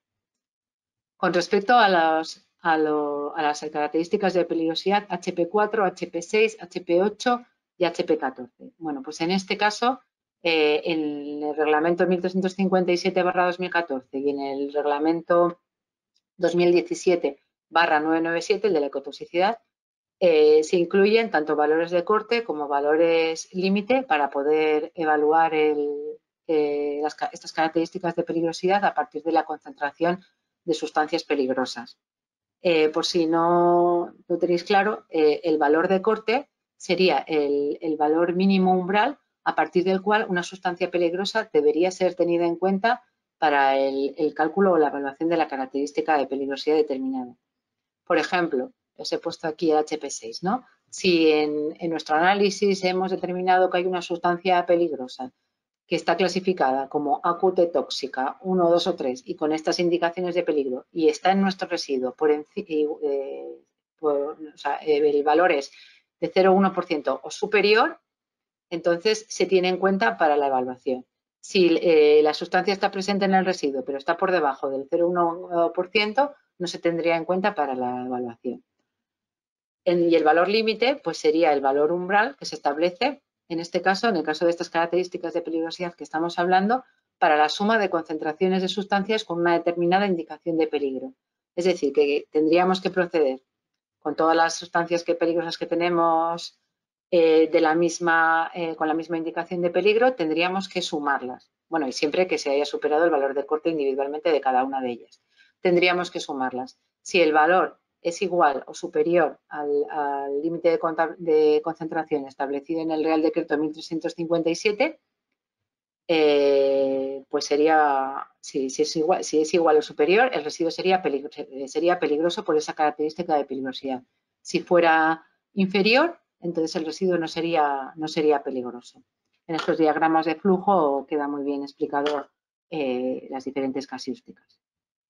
Con respecto a, los, a, lo, a las características de peligrosidad H P cuatro, H P seis, H P ocho y H P catorce. Bueno, pues en este caso, eh, en el reglamento mil trescientos cincuenta y siete barra dos mil catorce y en el reglamento dos mil diecisiete barra novecientos noventa y siete, el de la ecotoxicidad, eh, se incluyen tanto valores de corte como valores límite para poder evaluar el, eh, las, estas características de peligrosidad a partir de la concentración de sustancias peligrosas. Eh, por si no lo tenéis claro, eh, el valor de corte sería el, el valor mínimo umbral a partir del cual una sustancia peligrosa debería ser tenida en cuenta para el, el cálculo o la evaluación de la característica de peligrosidad determinada. Por ejemplo, os he puesto aquí el H P seis, ¿no? Si en, en nuestro análisis hemos determinado que hay una sustancia peligrosa que está clasificada como A Q T tóxica uno, dos o tres y con estas indicaciones de peligro y está en nuestro residuo por, eh, por o sea, el valor es de cero coma uno por ciento o superior, entonces se tiene en cuenta para la evaluación. Si eh, la sustancia está presente en el residuo pero está por debajo del cero coma uno por ciento, no se tendría en cuenta para la evaluación. En, y el valor límite pues sería el valor umbral que se establece en este caso, en el caso de estas características de peligrosidad que estamos hablando, para la suma de concentraciones de sustancias con una determinada indicación de peligro. Es decir, que tendríamos que proceder con todas las sustancias que peligrosas que tenemos eh, de la misma, eh, con la misma indicación de peligro, tendríamos que sumarlas. Bueno, y siempre que se haya superado el valor de corte individualmente de cada una de ellas. Tendríamos que sumarlas. Si el valor es igual o superior al límite de, de concentración establecido en el Real Decreto mil trescientos cincuenta y siete, eh, pues sería, si, si, es igual, si es igual o superior, el residuo sería, peligro, sería peligroso por esa característica de peligrosidad. Si fuera inferior, entonces el residuo no sería, no sería peligroso. En estos diagramas de flujo queda muy bien explicado eh, las diferentes casuísticas.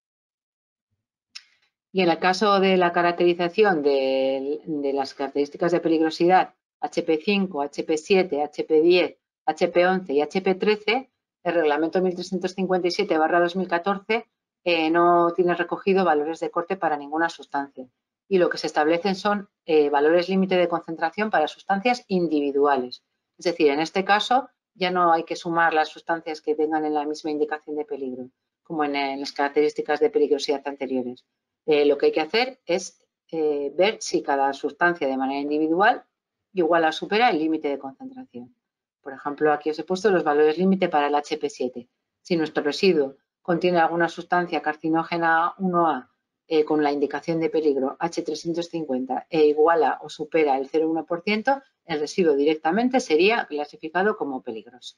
Y en el caso de la caracterización de, de las características de peligrosidad H P cinco, H P siete, H P diez, H P once y H P trece, el reglamento mil trescientos cincuenta y siete barra dos mil catorce eh, no tiene recogido valores de corte para ninguna sustancia. Y lo que se establecen son eh, valores límite de concentración para sustancias individuales. Es decir, en este caso ya no hay que sumar las sustancias que tengan en la misma indicación de peligro, como en, en las características de peligrosidad anteriores. Eh, lo que hay que hacer es eh, ver si cada sustancia de manera individual iguala o supera el límite de concentración. Por ejemplo, aquí os he puesto los valores límite para el H P siete. Si nuestro residuo contiene alguna sustancia carcinógena uno A eh, con la indicación de peligro H trescientos cincuenta e iguala o supera el cero coma uno por ciento, el residuo directamente sería clasificado como peligroso.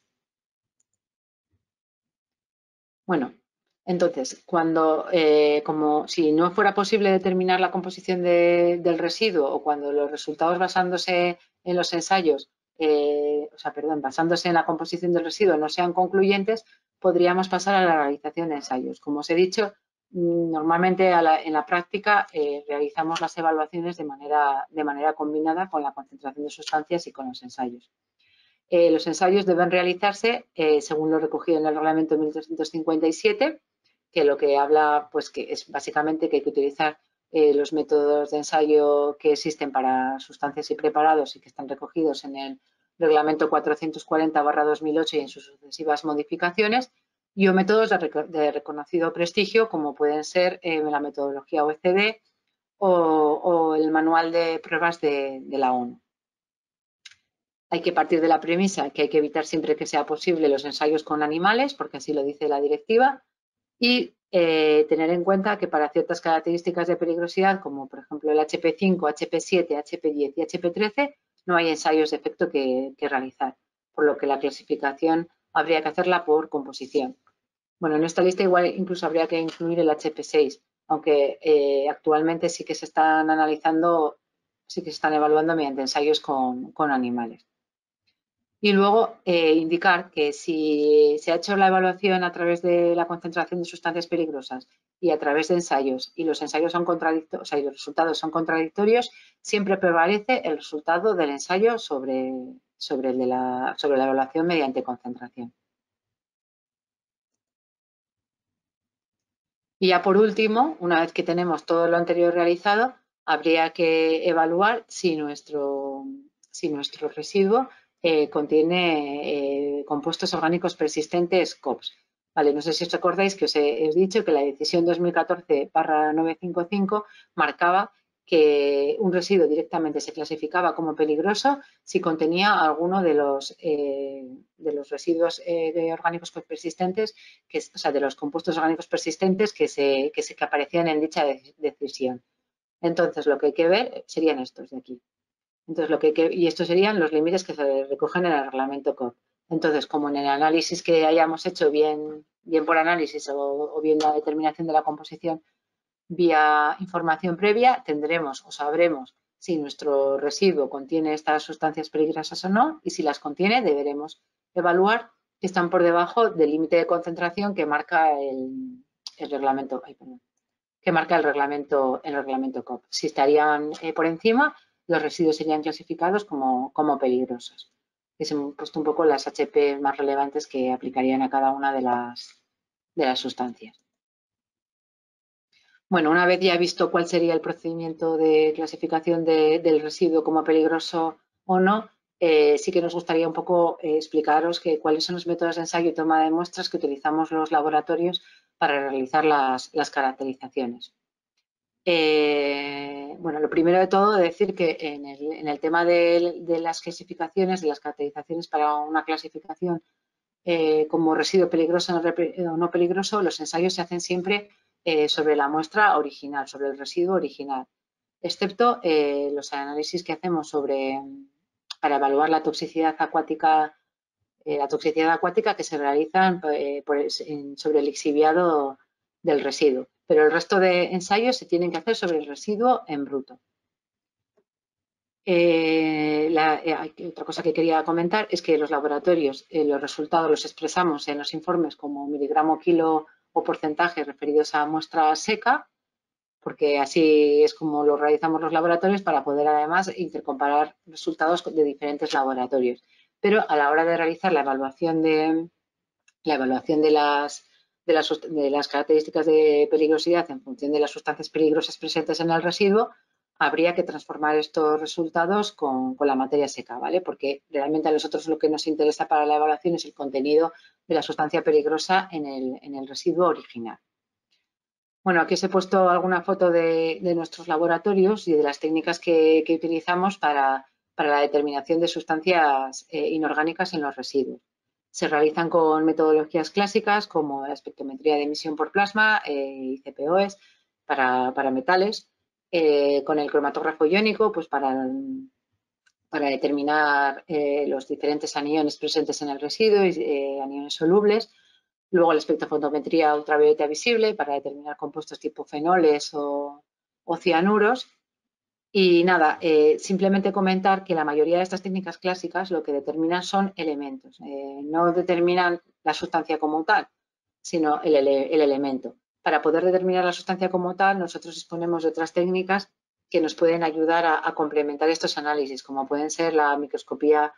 Bueno, entonces, cuando, eh, como si no fuera posible determinar la composición de, del residuo o cuando los resultados basándose en los ensayos, eh, o sea, perdón, basándose en la composición del residuo no sean concluyentes, podríamos pasar a la realización de ensayos. Como os he dicho, normalmente a la, en la práctica eh, realizamos las evaluaciones de manera, de manera combinada con la concentración de sustancias y con los ensayos. Eh, los ensayos deben realizarse eh, según lo recogido en el reglamento mil trescientos cincuenta y siete, que lo que habla, pues que es básicamente que hay que utilizar eh, los métodos de ensayo que existen para sustancias y preparados y que están recogidos en el reglamento cuatrocientos cuarenta barra dos mil ocho y en sus sucesivas modificaciones, y o métodos de, de reconocido prestigio, como pueden ser eh, la metodología O E C D o, o el manual de pruebas de, de la ONU. Hay que partir de la premisa que hay que evitar siempre que sea posible los ensayos con animales, porque así lo dice la directiva, y eh, tener en cuenta que para ciertas características de peligrosidad, como por ejemplo el H P cinco, H P siete, H P diez y H P trece, no hay ensayos de efecto que, que realizar, por lo que la clasificación habría que hacerla por composición. Bueno, en esta lista igual incluso habría que incluir el H P seis, aunque eh, actualmente sí que se están analizando, sí que se están evaluando mediante ensayos con, con animales. Y luego eh, indicar que si se ha hecho la evaluación a través de la concentración de sustancias peligrosas y a través de ensayos, y los ensayos son contradictorios, o sea, y los resultados son contradictorios, siempre prevalece el resultado del ensayo sobre, sobre, el de la, sobre la evaluación mediante concentración. Y ya por último, una vez que tenemos todo lo anterior realizado, habría que evaluar si nuestro, si nuestro residuo eh, contiene eh, compuestos orgánicos persistentes C O P S. Vale, no sé si os acordáis que os he, he dicho que la decisión dos mil catorce barra novecientos cincuenta y cinco marcaba que un residuo directamente se clasificaba como peligroso si contenía alguno de los, eh, de los residuos eh, de orgánicos persistentes, que, o sea, de los compuestos orgánicos persistentes que, se, que, se, que aparecían en dicha decisión. Entonces, lo que hay que ver serían estos de aquí. Entonces, lo que hay que, y estos serían los límites que se recogen en el reglamento C O P. Entonces, como en el análisis que hayamos hecho, bien, bien por análisis o, o bien la determinación de la composición vía información previa, tendremos o sabremos si nuestro residuo contiene estas sustancias peligrosas o no, y si las contiene, deberemos evaluar que están por debajo del límite de concentración que marca el, el reglamento, ay, perdón, que marca el reglamento, el reglamento C O P. Si estarían eh, por encima, los residuos serían clasificados como, como peligrosos. Se han puesto un poco las H P más relevantes que aplicarían a cada una de las, de las sustancias. Bueno, una vez ya visto cuál sería el procedimiento de clasificación de, del residuo como peligroso o no, eh, sí que nos gustaría un poco eh, explicaros que, cuáles son los métodos de ensayo y toma de muestras que utilizamos los laboratorios para realizar las, las caracterizaciones. Eh, bueno, lo primero de todo, decir que en el, en el tema de, de las clasificaciones, de las caracterizaciones para una clasificación eh, como residuo peligroso o no peligroso, los ensayos se hacen siempre eh, sobre la muestra original, sobre el residuo original, excepto eh, los análisis que hacemos sobre, para evaluar la toxicidad acuática, eh, la toxicidad acuática que se realizan eh, por, en, sobre el lixiviado del residuo. Pero el resto de ensayos se tienen que hacer sobre el residuo en bruto. Eh, la, eh, otra cosa que quería comentar es que los laboratorios, eh, los resultados los expresamos en los informes como miligramo, kilo o porcentaje referidos a muestra seca, porque así es como lo realizamos los laboratorios para poder además intercomparar resultados de diferentes laboratorios. Pero a la hora de realizar la evaluación de, la evaluación de las, de las, de las características de peligrosidad en función de las sustancias peligrosas presentes en el residuo, habría que transformar estos resultados con, con, la materia seca, ¿vale? Porque realmente a nosotros lo que nos interesa para la evaluación es el contenido de la sustancia peligrosa en el, en el residuo original. Bueno, aquí os he puesto alguna foto de, de nuestros laboratorios y de las técnicas que, que utilizamos para, para, la determinación de sustancias eh, inorgánicas en los residuos. Se realizan con metodologías clásicas como la espectrometría de emisión por plasma eh, y C P O S para, para metales, eh, con el cromatógrafo iónico pues para, para determinar eh, los diferentes aniones presentes en el residuo y eh, aniones solubles. Luego la espectrofotometría ultravioleta visible para determinar compuestos tipo fenoles o, o cianuros. Y nada, eh, simplemente comentar que la mayoría de estas técnicas clásicas lo que determinan son elementos. Eh, no determinan la sustancia como tal, sino el, ele el elemento. Para poder determinar la sustancia como tal, nosotros disponemos de otras técnicas que nos pueden ayudar a, a complementar estos análisis, como pueden ser la microscopía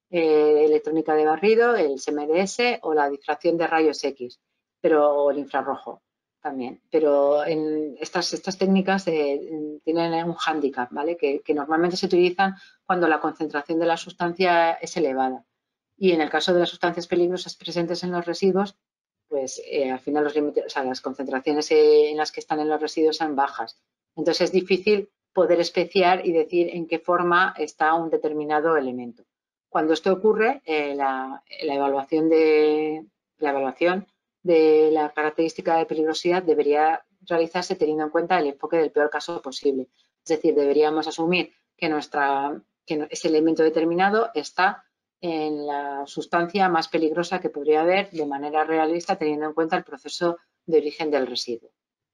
eh, electrónica de barrido, el S M D S o la difracción de rayos X, pero o el infrarrojo también. Pero en estas, estas técnicas eh, tienen un hándicap, ¿vale? Que, que normalmente se utilizan cuando la concentración de la sustancia es elevada. Y en el caso de las sustancias peligrosas presentes en los residuos, pues eh, al final los límites, o sea, las concentraciones eh, en las que están en los residuos son bajas. Entonces es difícil poder especiar y decir en qué forma está un determinado elemento. Cuando esto ocurre, eh, la, la, evaluación de, la evaluación de la característica de peligrosidad debería realizarse teniendo en cuenta el enfoque del peor caso posible. Es decir, deberíamos asumir que, nuestra, que ese elemento determinado está en la sustancia más peligrosa que podría haber de manera realista teniendo en cuenta el proceso de origen del residuo.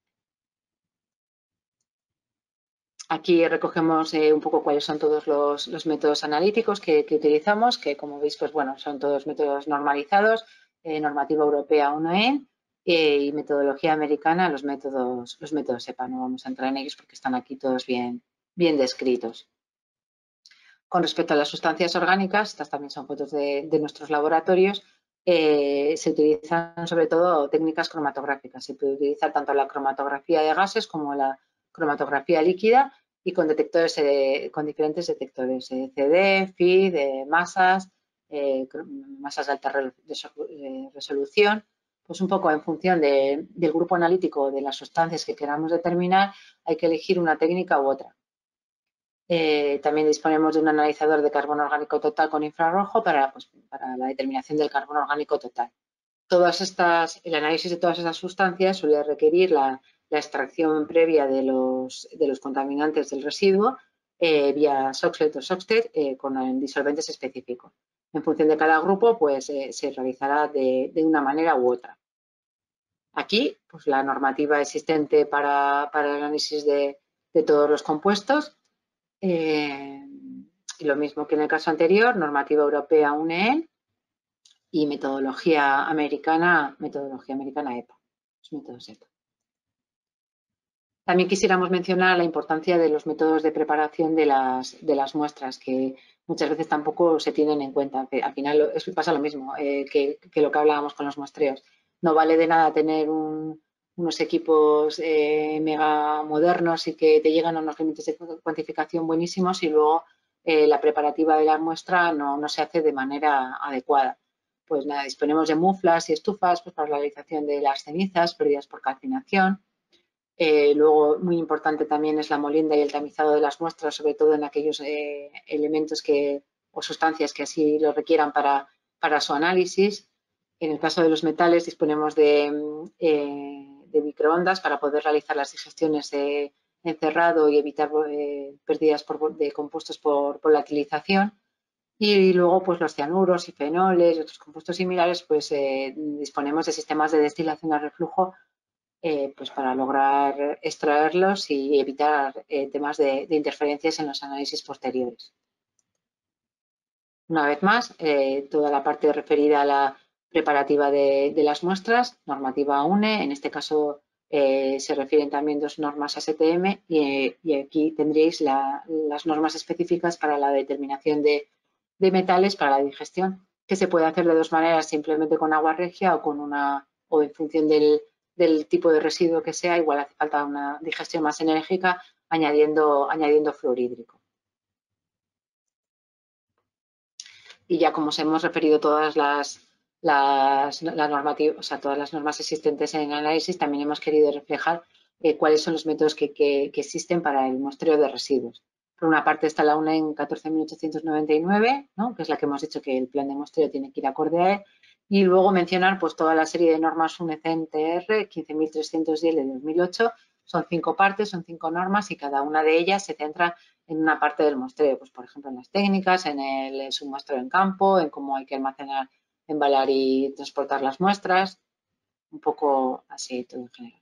Aquí recogemos eh, un poco cuáles son todos los, los métodos analíticos que, que utilizamos, que como veis, pues bueno, son todos métodos normalizados, eh, normativa europea uno E N eh, y metodología americana, los métodos, los métodos EPA. No vamos a entrar en ellos porque están aquí todos bien, bien descritos. Con respecto a las sustancias orgánicas, estas también son fotos de, de nuestros laboratorios, eh, se utilizan sobre todo técnicas cromatográficas. Se puede utilizar tanto la cromatografía de gases como la cromatografía líquida y con detectores, eh, con diferentes detectores, eh, C D, F I D, eh, masas, eh, masas de alta resolución. Pues un poco en función de, del grupo analítico de las sustancias que queramos determinar, hay que elegir una técnica u otra. Eh, también disponemos de un analizador de carbono orgánico total con infrarrojo para, pues, para la determinación del carbono orgánico total. Todas estas, el análisis de todas esas sustancias suele requerir la, la extracción previa de los, de los contaminantes del residuo eh, vía Soxhlet o Soxhlet eh, con disolventes específicos. En función de cada grupo, pues eh, se realizará de, de una manera u otra. Aquí, pues la normativa existente para, para el análisis de, de todos los compuestos. Eh, y lo mismo que en el caso anterior, normativa europea uno E N y metodología americana, metodología americana EPA, los métodos EPA. También quisiéramos mencionar la importancia de los métodos de preparación de las, de las muestras, que muchas veces tampoco se tienen en cuenta. Que al final es, pasa lo mismo eh, que, que lo que hablábamos con los muestreos. No vale de nada tener un, unos equipos eh, mega modernos y que te llegan a unos límites de cuantificación buenísimos y luego eh, la preparativa de la muestra no, no se hace de manera adecuada. Pues nada, disponemos de muflas y estufas pues, para la realización de las cenizas perdidas por calcinación. Eh, luego, muy importante también es la molienda y el tamizado de las muestras, sobre todo en aquellos eh, elementos que, o sustancias que así lo requieran para, para su análisis. En el caso de los metales disponemos de, eh, de microondas para poder realizar las digestiones eh, en cerrado y evitar eh, pérdidas por, de compuestos por volatilización. Y luego, pues los cianuros y fenoles y otros compuestos similares, pues eh, disponemos de sistemas de destilación a reflujo eh, pues para lograr extraerlos y evitar eh, temas de, de interferencias en los análisis posteriores. Una vez más, eh, toda la parte referida a la preparativa de, de las muestras, normativa U N E, en este caso eh, se refieren también dos normas A S T M y, y aquí tendréis la, las normas específicas para la determinación de, de metales para la digestión, que se puede hacer de dos maneras, simplemente con agua regia o con una o en función del, del tipo de residuo que sea, igual hace falta una digestión más enérgica añadiendo, añadiendo fluorhídrico. Y ya como os hemos referido todas las, las, las normativas, o sea, todas las normas existentes en el análisis, también hemos querido reflejar eh, cuáles son los métodos que, que, que existen para el muestreo de residuos. Por una parte está la U N E en catorce mil ochocientos noventa y nueve, ¿no? Que es la que hemos dicho que el plan de muestreo tiene que ir acorde a él. Y luego mencionar pues, toda la serie de normas U N E C E N T R quince mil trescientos diez de dos mil ocho. Son cinco partes, son cinco normas y cada una de ellas se centra en una parte del muestreo, pues por ejemplo en las técnicas, en el submuestreo en campo, en cómo hay que almacenar, embalar y transportar las muestras, un poco así todo en general.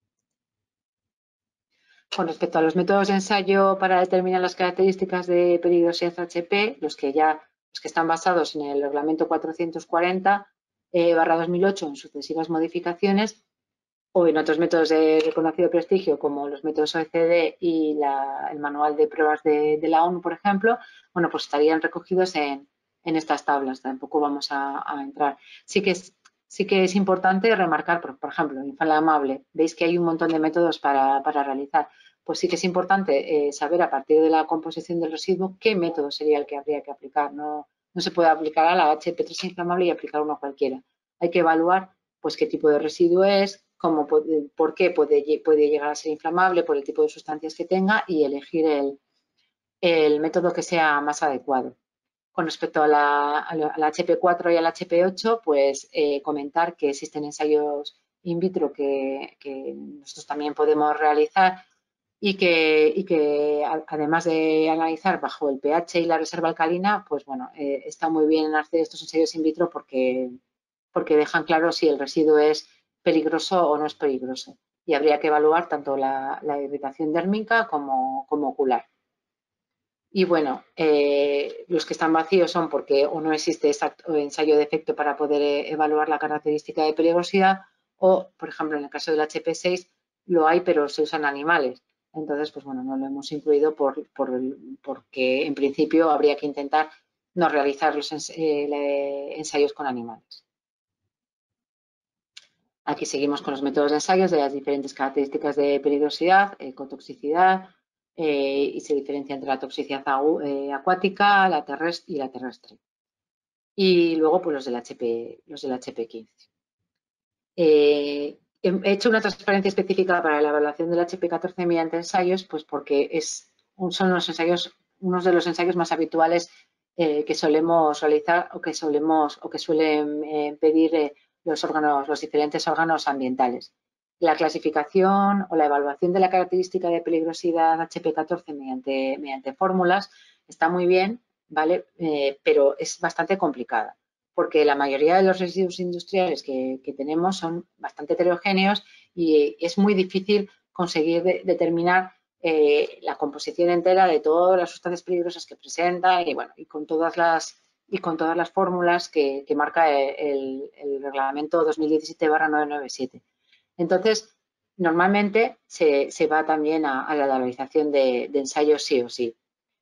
Con respecto a los métodos de ensayo para determinar las características de peligrosidad H P, los que ya los que están basados en el reglamento cuatrocientos cuarenta barra dos mil ocho en sucesivas modificaciones o en otros métodos de reconocido prestigio como los métodos O E C D y la, el manual de pruebas de, de la ONU, por ejemplo, bueno, pues estarían recogidos en, en estas tablas, tampoco vamos a, a entrar. Sí que es, sí que es importante remarcar, por, por ejemplo, inflamable, veis que hay un montón de métodos para, para realizar, pues sí que es importante eh, saber a partir de la composición del residuo qué método sería el que habría que aplicar. No, no se puede aplicar a la H P tres inflamable y aplicar uno cualquiera. Hay que evaluar pues qué tipo de residuo es, cómo puede, por qué puede, puede llegar a ser inflamable, por el tipo de sustancias que tenga y elegir el, el método que sea más adecuado. Con respecto a la, a la H P cuatro y a la H P ocho, pues eh, comentar que existen ensayos in vitro que, que nosotros también podemos realizar y que, y que además de analizar bajo el pH y la reserva alcalina, pues bueno, eh, está muy bien hacer estos ensayos in vitro porque, porque dejan claro si el residuo es peligroso o no es peligroso. Y habría que evaluar tanto la, la irritación dérmica como, como ocular. Y bueno, eh, los que están vacíos son porque o no existe exacto ensayo de efecto para poder eh, evaluar la característica de peligrosidad o, por ejemplo, en el caso del H P seis lo hay, pero se usan animales. Entonces, pues bueno, no lo hemos incluido por, por, porque en principio habría que intentar no realizar los ens eh, ensayos con animales. Aquí seguimos con los métodos de ensayos de las diferentes características de peligrosidad, ecotoxicidad, eh, y se diferencia entre la toxicidad eh, acuática la terrestre y la terrestre. Y luego, pues los del H P, los del H P quince. Eh, he hecho una transparencia específica para la evaluación del H P catorce mediante ensayos, pues porque es, son los ensayos, unos de los ensayos más habituales eh, que solemos realizar o que solemos o que suelen eh, pedir eh, los órganos, los diferentes órganos ambientales. La clasificación o la evaluación de la característica de peligrosidad H P catorce mediante, mediante fórmulas está muy bien, ¿vale? Eh, pero es bastante complicada, porque la mayoría de los residuos industriales que, que tenemos son bastante heterogéneos y es muy difícil conseguir de, determinar eh, la composición entera de todas las sustancias peligrosas que presentan y bueno, y con todas las y con todas las fórmulas que, que marca el, el reglamento dos mil diecisiete barra novecientos noventa y siete. Entonces, normalmente se, se va también a, a la realización de, de ensayos sí o sí.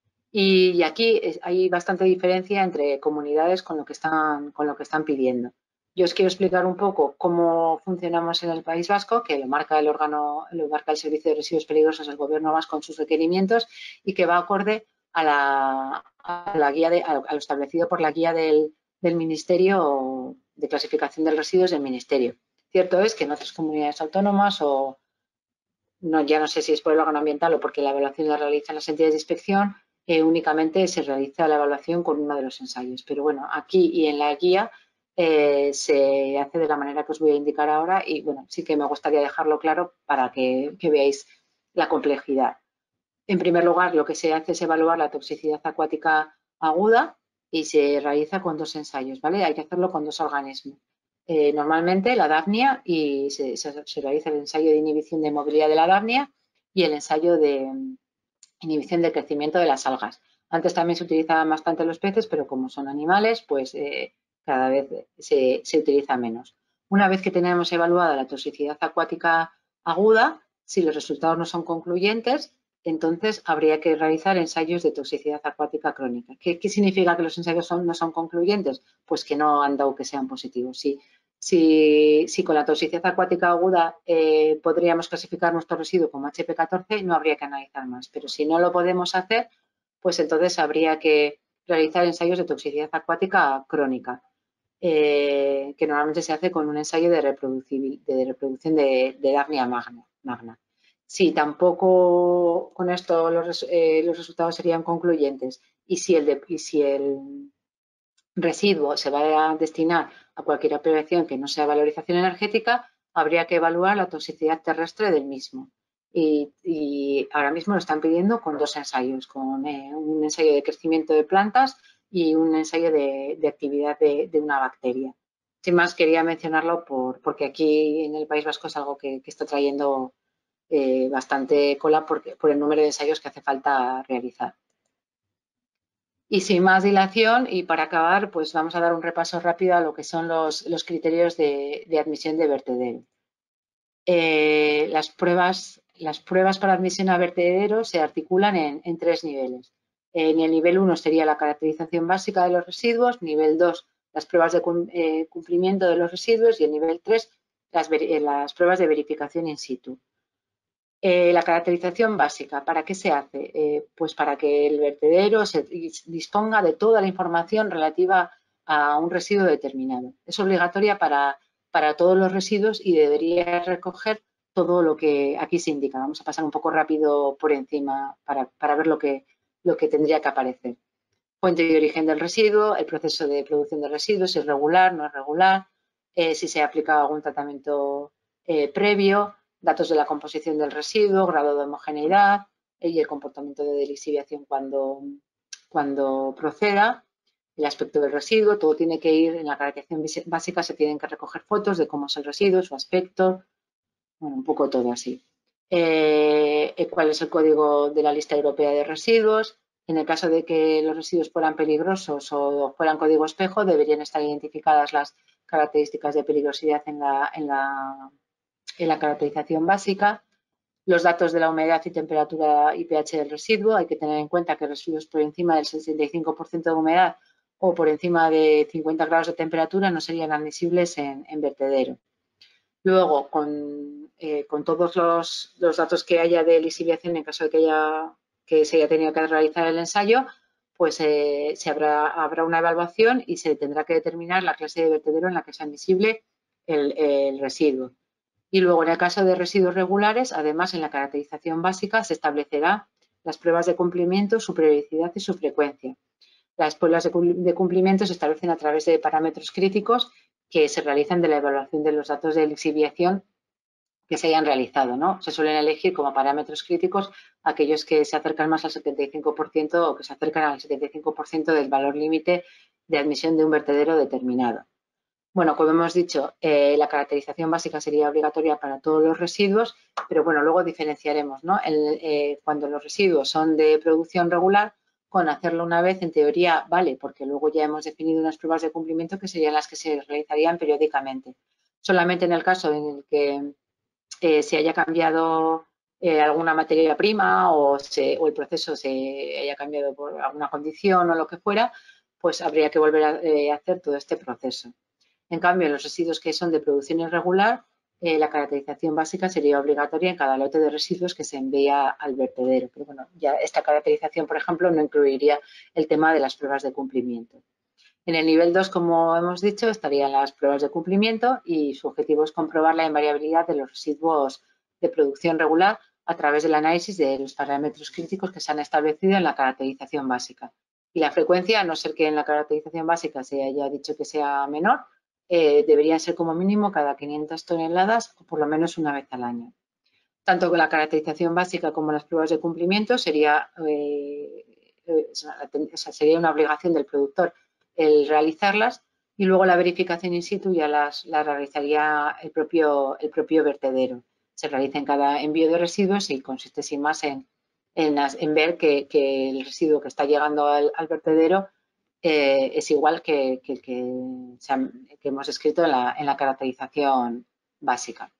Y, y aquí hay bastante diferencia entre comunidades con lo que están, con lo que están pidiendo. Yo os quiero explicar un poco cómo funcionamos en el País Vasco, que lo marca el órgano, lo marca el Servicio de Residuos Peligrosos del Gobierno vasco en sus requerimientos y que va acorde a la, a la guía de, a lo establecido por la guía del, del Ministerio de Clasificación de Residuos del Ministerio. Cierto es que en otras comunidades autónomas o no, ya no sé si es por el órgano ambiental o porque la evaluación la realizan las entidades de inspección, eh, únicamente se realiza la evaluación con uno de los ensayos. Pero bueno, aquí y en la guía eh, se hace de la manera que os voy a indicar ahora y bueno, sí que me gustaría dejarlo claro para que, que veáis la complejidad. En primer lugar, lo que se hace es evaluar la toxicidad acuática aguda y se realiza con dos ensayos, ¿vale? Hay que hacerlo con dos organismos. Eh, normalmente la Dapnia y se, se, se realiza el ensayo de inhibición de movilidad de la Dapnia y el ensayo de inhibición del crecimiento de las algas. Antes también se utilizaban bastante los peces, pero como son animales, pues eh, cada vez se, se utiliza menos. Una vez que tenemos evaluada la toxicidad acuática aguda, si los resultados no son concluyentes, entonces habría que realizar ensayos de toxicidad acuática crónica. ¿Qué, qué significa que los ensayos son, no son concluyentes? Pues que no han dado que sean positivos. Si, si, si con la toxicidad acuática aguda eh, podríamos clasificar nuestro residuo como H P catorce, no habría que analizar más. Pero si no lo podemos hacer, pues entonces habría que realizar ensayos de toxicidad acuática crónica, eh, que normalmente se hace con un ensayo de, de reproducción de, de Dapnia magna. magna. Si tampoco con esto los, eh, los resultados serían concluyentes y si, el de, y si el residuo se va a destinar a cualquier operación que no sea valorización energética, habría que evaluar la toxicidad terrestre del mismo. Y, y ahora mismo lo están pidiendo con dos ensayos, con eh, un ensayo de crecimiento de plantas y un ensayo de, de actividad de, de, una bacteria. Sin más, quería mencionarlo por, porque aquí en el País Vasco es algo que, que está trayendo eh, bastante cola porque, por el número de ensayos que hace falta realizar. Y sin más dilación, y para acabar, pues vamos a dar un repaso rápido a lo que son los, los criterios de, de admisión de vertedero. Eh, las, pruebas, las pruebas para admisión a vertedero se articulan en, en tres niveles. En el nivel uno sería la caracterización básica de los residuos, nivel dos las pruebas de cumplimiento de los residuos y el nivel tres las, las pruebas de verificación in situ. Eh, la caracterización básica, ¿para qué se hace? Eh, pues para que el vertedero se disponga de toda la información relativa a un residuo determinado. Es obligatoria para, para todos los residuos y debería recoger todo lo que aquí se indica. Vamos a pasar un poco rápido por encima para, para ver lo que, lo que tendría que aparecer. Fuente y origen del residuo, el proceso de producción de residuos, si es regular, no es regular, eh, si se ha aplicado algún tratamiento eh, previo, datos de la composición del residuo, grado de homogeneidad y el comportamiento de lixiviación cuando, cuando proceda, el aspecto del residuo, todo tiene que ir en la caracterización básica, se tienen que recoger fotos de cómo es el residuo, su aspecto, bueno, un poco todo así. Eh, ¿Cuál es el código de la lista europea de residuos? En el caso de que los residuos fueran peligrosos o fueran código espejo, deberían estar identificadas las características de peligrosidad en la, en la, en la caracterización básica. Los datos de la humedad y temperatura y pH del residuo. Hay que tener en cuenta que residuos por encima del sesenta y cinco por ciento de humedad o por encima de cincuenta grados de temperatura no serían admisibles en, en vertedero. Luego, con, eh, con todos los, los datos que haya de lixiviación en caso de que, haya, que se haya tenido que realizar el ensayo, pues eh, se habrá, habrá una evaluación y se tendrá que determinar la clase de vertedero en la que sea admisible el, el residuo. Y luego, en el caso de residuos regulares, además, en la caracterización básica se establecerá las pruebas de cumplimiento, su periodicidad y su frecuencia. Las pruebas de cumplimiento se establecen a través de parámetros críticos que se realizan de la evaluación de los datos de lixiviación que se hayan realizado, ¿no? Se suelen elegir como parámetros críticos aquellos que se acercan más al setenta y cinco por ciento o que se acercan al setenta y cinco por ciento del valor límite de admisión de un vertedero determinado. Bueno, como hemos dicho, eh, la caracterización básica sería obligatoria para todos los residuos, pero bueno, luego diferenciaremos, ¿no? El, eh, cuando los residuos son de producción regular, con hacerlo una vez, en teoría, vale, porque luego ya hemos definido unas pruebas de cumplimiento que serían las que se realizarían periódicamente. Solamente en el caso en el que eh, se haya cambiado eh, alguna materia prima o, se, o el proceso se haya cambiado por alguna condición o lo que fuera, pues habría que volver a eh, hacer todo este proceso. En cambio, en los residuos que son de producción irregular, eh, la caracterización básica sería obligatoria en cada lote de residuos que se envía al vertedero. Pero bueno, ya esta caracterización, por ejemplo, no incluiría el tema de las pruebas de cumplimiento. En el nivel dos, como hemos dicho, estarían las pruebas de cumplimiento y su objetivo es comprobar la invariabilidad de los residuos de producción regular a través del análisis de los parámetros críticos que se han establecido en la caracterización básica. Y la frecuencia, a no ser que en la caracterización básica se haya dicho que sea menor, eh, deberían ser como mínimo cada quinientas toneladas o por lo menos una vez al año. Tanto con la caracterización básica como las pruebas de cumplimiento sería, eh, eh, sería una obligación del productor el realizarlas y luego la verificación in situ ya las, las realizaría el propio, el propio vertedero. Se realiza en cada envío de residuos y consiste sin más en, en, en ver que, que el residuo que está llegando al, al vertedero eh, es igual que, que el que, se ha, que hemos escrito en la, en la caracterización básica.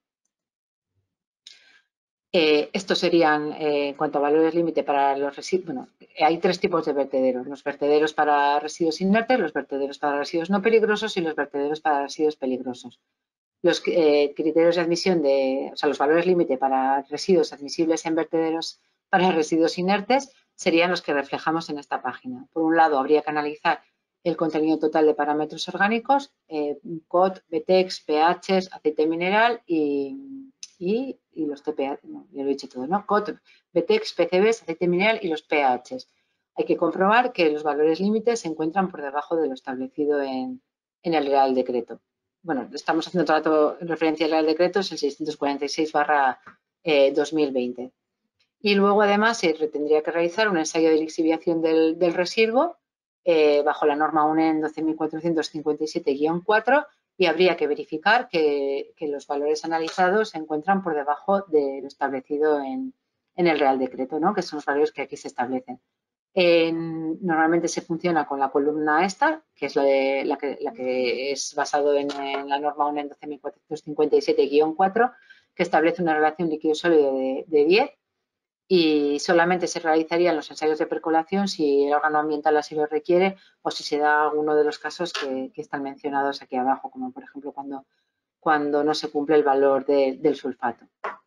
Eh, estos serían, eh, en cuanto a valores límite para los residuos, bueno, hay tres tipos de vertederos, los vertederos para residuos inertes, los vertederos para residuos no peligrosos y los vertederos para residuos peligrosos. Los eh, criterios de admisión de, o sea, los valores límite para residuos admisibles en vertederos para residuos inertes serían los que reflejamos en esta página. Por un lado, habría que analizar el contenido total de parámetros orgánicos, eh, C O D, B T E X, pH, aceite mineral y, y, y los T P H, no, ya lo he dicho todo, ¿no? C O D, B T E X, P C Bs, aceite mineral y los pH. Hay que comprobar que los valores límites se encuentran por debajo de lo establecido en, en el Real Decreto. Bueno, estamos haciendo trato en referencia al Real Decreto, es el seiscientos cuarenta y seis barra dos mil veinte. Y luego, además, se tendría que realizar un ensayo de lixiviación del, del residuo eh, bajo la norma U N E N doce mil cuatrocientos cincuenta y siete guión cuatro y habría que verificar que, que los valores analizados se encuentran por debajo de lo establecido en, en el Real Decreto, ¿no? Que son los valores que aquí se establecen. En, normalmente se funciona con la columna esta, que es la, de, la, que, la que es basado en, en la norma U N E N doce mil cuatrocientos cincuenta y siete guión cuatro, que establece una relación líquido-sólido de, de diez y solamente se realizarían los ensayos de percolación si el órgano ambiental así lo requiere o si se da alguno de los casos que, que están mencionados aquí abajo, como por ejemplo cuando, cuando no se cumple el valor de, del sulfato.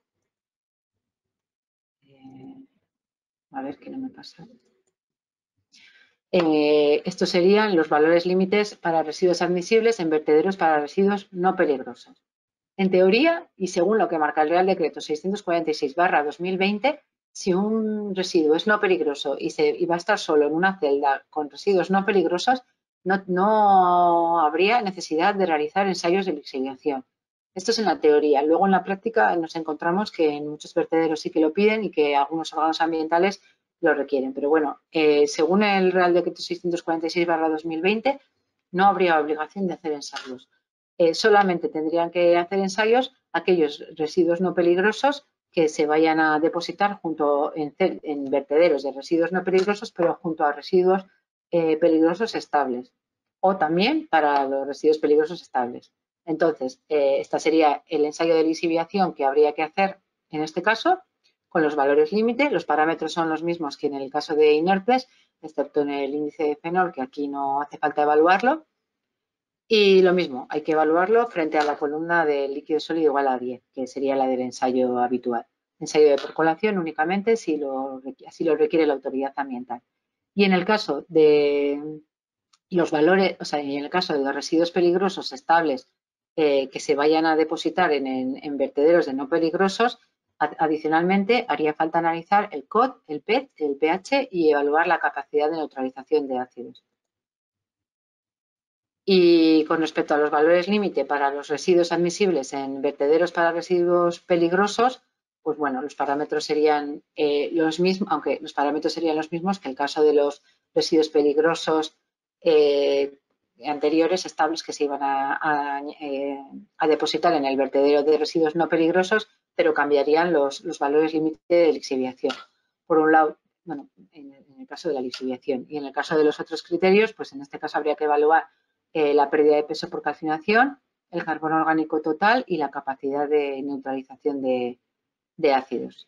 Eh, a ver, que no me pasa. Eh, estos serían los valores límites para residuos admisibles en vertederos para residuos no peligrosos. En teoría, y según lo que marca el Real Decreto seiscientos cuarenta y seis barra dos mil veinte, si un residuo es no peligroso y, se, y va a estar solo en una celda con residuos no peligrosos, no, no habría necesidad de realizar ensayos de lixiviación. Esto es en la teoría. Luego, en la práctica, nos encontramos que en muchos vertederos sí que lo piden y que algunos órganos ambientales lo requieren. Pero bueno, eh, según el Real Decreto seiscientos cuarenta y seis barra dos mil veinte, no habría obligación de hacer ensayos. Eh, solamente tendrían que hacer ensayos aquellos residuos no peligrosos que se vayan a depositar junto en, en vertederos de residuos no peligrosos, pero junto a residuos eh, peligrosos estables. O también para los residuos peligrosos estables. Entonces, eh, este sería el ensayo de lixiviación que habría que hacer en este caso, con los valores límite. Los parámetros son los mismos que en el caso de inertes, excepto en el índice de fenol, que aquí no hace falta evaluarlo. Y lo mismo, hay que evaluarlo frente a la columna de líquido sólido igual a diez, que sería la del ensayo habitual. Ensayo de percolación únicamente si lo, si lo requiere la autoridad ambiental. Y en el caso de los valores, o sea, en el caso de los residuos peligrosos estables eh, que se vayan a depositar en, en, en vertederos de no peligrosos, adicionalmente haría falta analizar el C O D, el P E T, el pH y evaluar la capacidad de neutralización de ácidos. Y con respecto a los valores límite para los residuos admisibles en vertederos para residuos peligrosos, pues bueno, los parámetros serían eh, los mismos, aunque los parámetros serían los mismos que el caso de los residuos peligrosos eh, anteriores estables que se iban a, a, eh, a depositar en el vertedero de residuos no peligrosos, pero cambiarían los, los valores límite de lixiviación. Por un lado, bueno, en, en el caso de la lixiviación, y en el caso de los otros criterios, pues en este caso habría que evaluar Eh, la pérdida de peso por calcinación, el carbono orgánico total y la capacidad de neutralización de, de ácidos.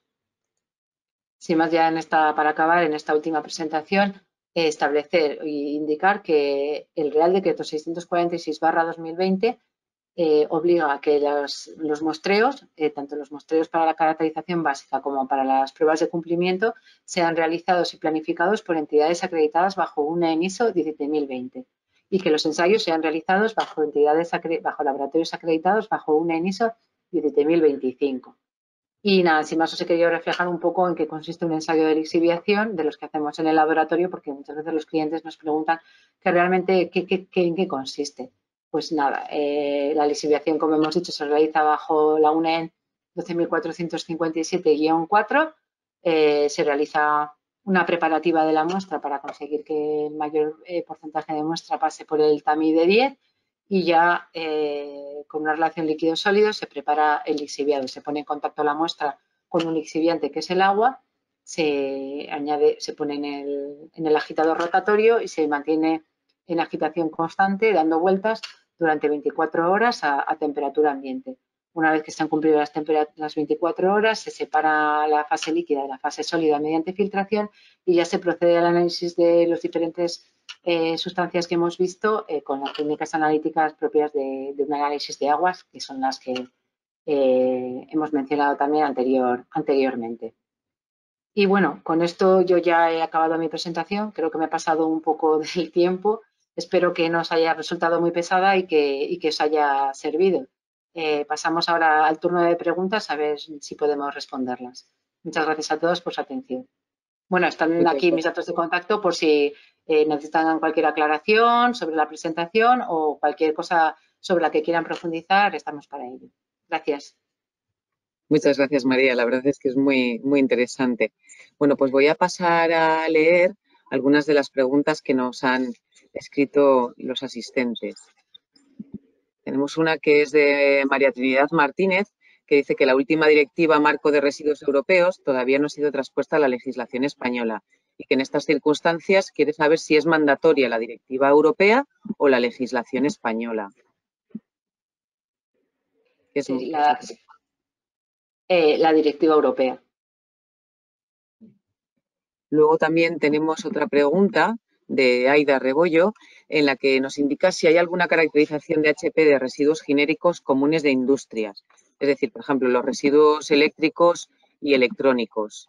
Sin más, ya en esta, para acabar, en esta última presentación, eh, establecer e indicar que el Real Decreto seiscientos cuarenta y seis barra dos mil veinte eh, obliga a que los, los muestreos, eh, tanto los muestreos para la caracterización básica como para las pruebas de cumplimiento, sean realizados y planificados por entidades acreditadas bajo una N I S O diecisiete mil veinte. Y que los ensayos sean realizados bajo entidades, bajo laboratorios acreditados bajo una N I S O diecisiete mil veinticinco. Y nada, sin más os he querido reflejar un poco en qué consiste un ensayo de lixiviación de los que hacemos en el laboratorio, porque muchas veces los clientes nos preguntan que realmente qué, qué, qué, en qué consiste. Pues nada, eh, la lixiviación, como hemos dicho, se realiza bajo la U N E N doce mil cuatrocientos cincuenta y siete guión cuatro. Eh, se realiza una preparativa de la muestra para conseguir que el mayor eh, porcentaje de muestra pase por el T A M I de diez y ya eh, con una relación líquido-sólido se prepara el lixiviado. Se pone en contacto la muestra con un lixiviante que es el agua, se añade, se pone en el, en el agitador rotatorio y se mantiene en agitación constante, dando vueltas durante veinticuatro horas a, a temperatura ambiente. Una vez que se han cumplido las, las veinticuatro horas, se separa la fase líquida de la fase sólida mediante filtración y ya se procede al análisis de los diferentes eh, sustancias que hemos visto eh, con las técnicas analíticas propias de, de un análisis de aguas, que son las que eh, hemos mencionado también anterior, anteriormente. Y bueno, con esto yo ya he acabado mi presentación. Creo que me he pasado un poco del tiempo. Espero que no os haya resultado muy pesada y que, y que os haya servido. Eh, pasamos ahora al turno de preguntas a ver si podemos responderlas. Muchas gracias a todos por su atención. Bueno, están Muchas aquí mis gracias. datos de contacto por si eh, necesitan cualquier aclaración sobre la presentación o cualquier cosa sobre la que quieran profundizar, estamos para ello. Gracias. Muchas gracias, María. La verdad es que es muy, muy interesante. Bueno, pues voy a pasar a leer algunas de las preguntas que nos han escrito los asistentes. Tenemos una que es de María Trinidad Martínez, que dice que la última directiva marco de residuos europeos todavía no ha sido traspuesta a la legislación española y que en estas circunstancias quiere saber si es mandatoria la directiva europea o la legislación española. ¿Qué es Sí, la, más? eh, la directiva europea. Luego también tenemos otra pregunta de Aida Rebollo, en la que nos indica si hay alguna caracterización de H P de residuos genéricos comunes de industrias. Es decir, por ejemplo, los residuos eléctricos y electrónicos.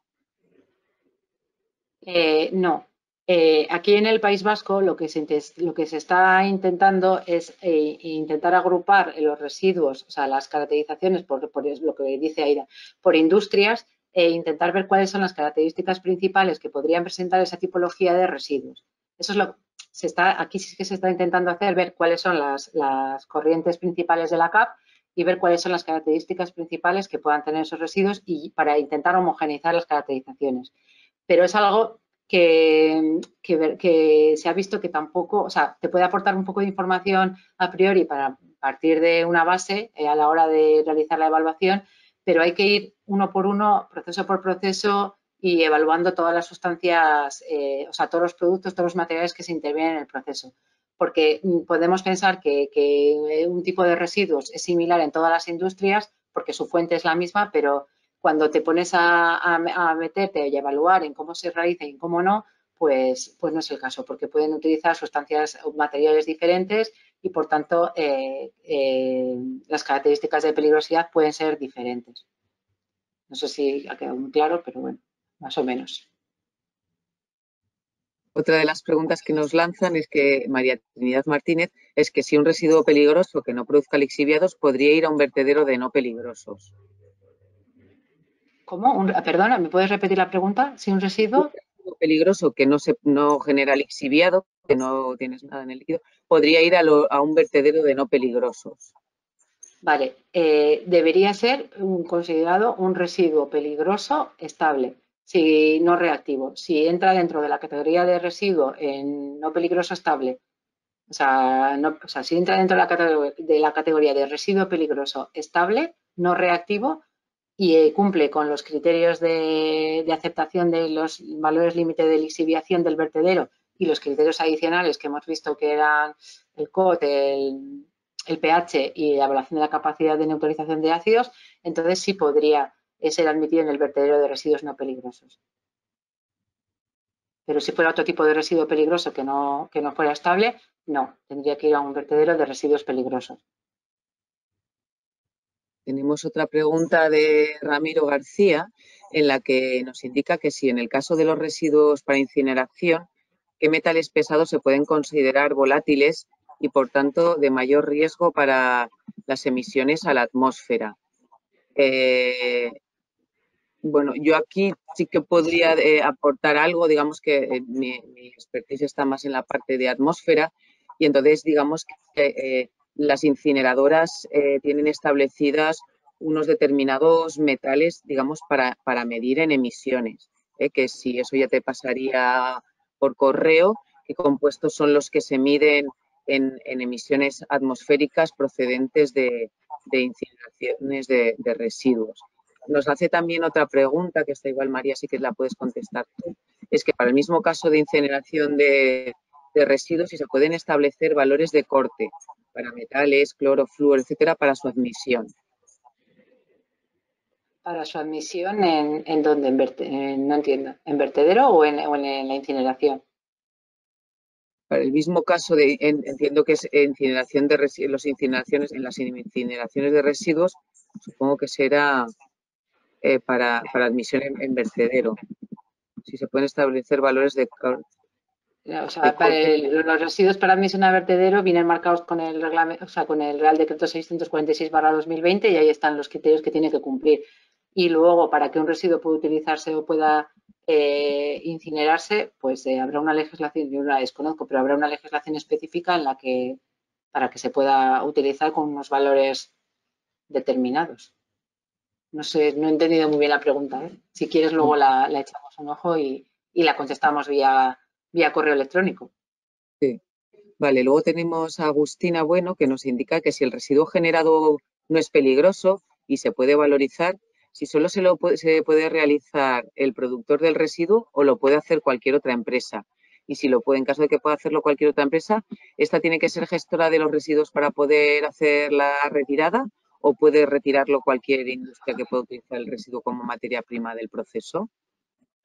Eh, no. Eh, aquí en el País Vasco lo que se, lo que se está intentando es eh, intentar agrupar los residuos, o sea, las caracterizaciones, por, por lo que dice Aida, por industrias e intentar ver cuáles son las características principales que podrían presentar esa tipología de residuos. Eso es lo que se está, aquí sí que se está intentando hacer, ver cuáles son las, las corrientes principales de la C A P y ver cuáles son las características principales que puedan tener esos residuos y para intentar homogeneizar las caracterizaciones. Pero es algo que, que, que, se ha visto que tampoco, o sea, te puede aportar un poco de información a priori para partir de una base eh, a la hora de realizar la evaluación, pero hay que ir uno por uno, proceso por proceso y evaluando todas las sustancias, eh, o sea, todos los productos, todos los materiales que se intervienen en el proceso. Porque podemos pensar que, que un tipo de residuos es similar en todas las industrias porque su fuente es la misma, pero cuando te pones a, a, a meterte y a evaluar en cómo se realiza y en cómo no, pues, pues no es el caso, porque pueden utilizar sustancias o materiales diferentes y, por tanto, eh, eh, las características de peligrosidad pueden ser diferentes. No sé si ha quedado muy claro, pero bueno, más o menos. Otra de las preguntas que nos lanzan es que, María Trinidad Martínez, es que si un residuo peligroso que no produzca lixiviados podría ir a un vertedero de no peligrosos. ¿Cómo? Un, perdona, ¿me puedes repetir la pregunta? Si un residuo... Un residuo peligroso que no, se, no genera lixiviado, que no tienes nada en el líquido, podría ir a, lo, a un vertedero de no peligrosos. Vale, eh, debería ser un, considerado un residuo peligroso estable, si no reactivo. Si entra dentro de la categoría de residuo en no peligroso estable, o sea, no, o sea si entra dentro de la, categoría, de la categoría de residuo peligroso estable, no reactivo, y eh, cumple con los criterios de, de aceptación de los valores límite de lixiviación del vertedero y los criterios adicionales que hemos visto que eran el C O T, el, el pH y la evaluación de la capacidad de neutralización de ácidos, entonces sí podría ser admitido en el vertedero de residuos no peligrosos. Pero si fuera otro tipo de residuo peligroso que no, que no fuera estable, no, tendría que ir a un vertedero de residuos peligrosos. Tenemos otra pregunta de Ramiro García, en la que nos indica que si en el caso de los residuos para incineración, ¿qué metales pesados se pueden considerar volátiles y, por tanto, de mayor riesgo para las emisiones a la atmósfera? Eh, bueno, yo aquí sí que podría eh, aportar algo, digamos que eh, mi, mi expertise está más en la parte de atmósfera y entonces digamos que eh, las incineradoras eh, tienen establecidas unos determinados metales, digamos, para, para medir en emisiones, ¿eh? Que si eso ya te pasaría por correo, qué compuestos son los que se miden en, en emisiones atmosféricas procedentes de, de incineraciones de, de residuos. Nos hace también otra pregunta, que está igual, María, sí que la puedes contestar tú. Es que para el mismo caso de incineración de, de residuos, si se pueden establecer valores de corte para metales, cloro, flúor, etcétera, para su admisión. ¿Para su admisión en, en dónde? En verte, en, no entiendo. ¿En vertedero o en, o en la incineración? Para el mismo caso de, en, entiendo que es incineración de residuos, los incineraciones, en las incineraciones de residuos, supongo que será eh, para, para admisión en, en vertedero. Si se pueden establecer valores de, O sea, para el, los residuos para admisión a vertedero vienen marcados con el reglamento, o sea, con el Real Decreto seiscientos cuarenta y seis barra dos mil veinte y ahí están los criterios que tiene que cumplir. Y luego, para que un residuo pueda utilizarse o pueda eh, incinerarse, pues eh, habrá una legislación, yo la desconozco, pero habrá una legislación específica en la que, para que se pueda utilizar con unos valores determinados. No sé, no he entendido muy bien la pregunta, ¿eh? Si quieres, luego la, la echamos un ojo y, y la contestamos vía, vía correo electrónico. Sí. Vale, luego tenemos a Agustina Bueno, que nos indica que si el residuo generado no es peligroso y se puede valorizar, si solo se, lo puede, se puede realizar el productor del residuo o lo puede hacer cualquier otra empresa. Y si lo puede, en caso de que pueda hacerlo cualquier otra empresa, ¿esta tiene que ser gestora de los residuos para poder hacer la retirada o puede retirarlo cualquier industria que pueda utilizar el residuo como materia prima del proceso?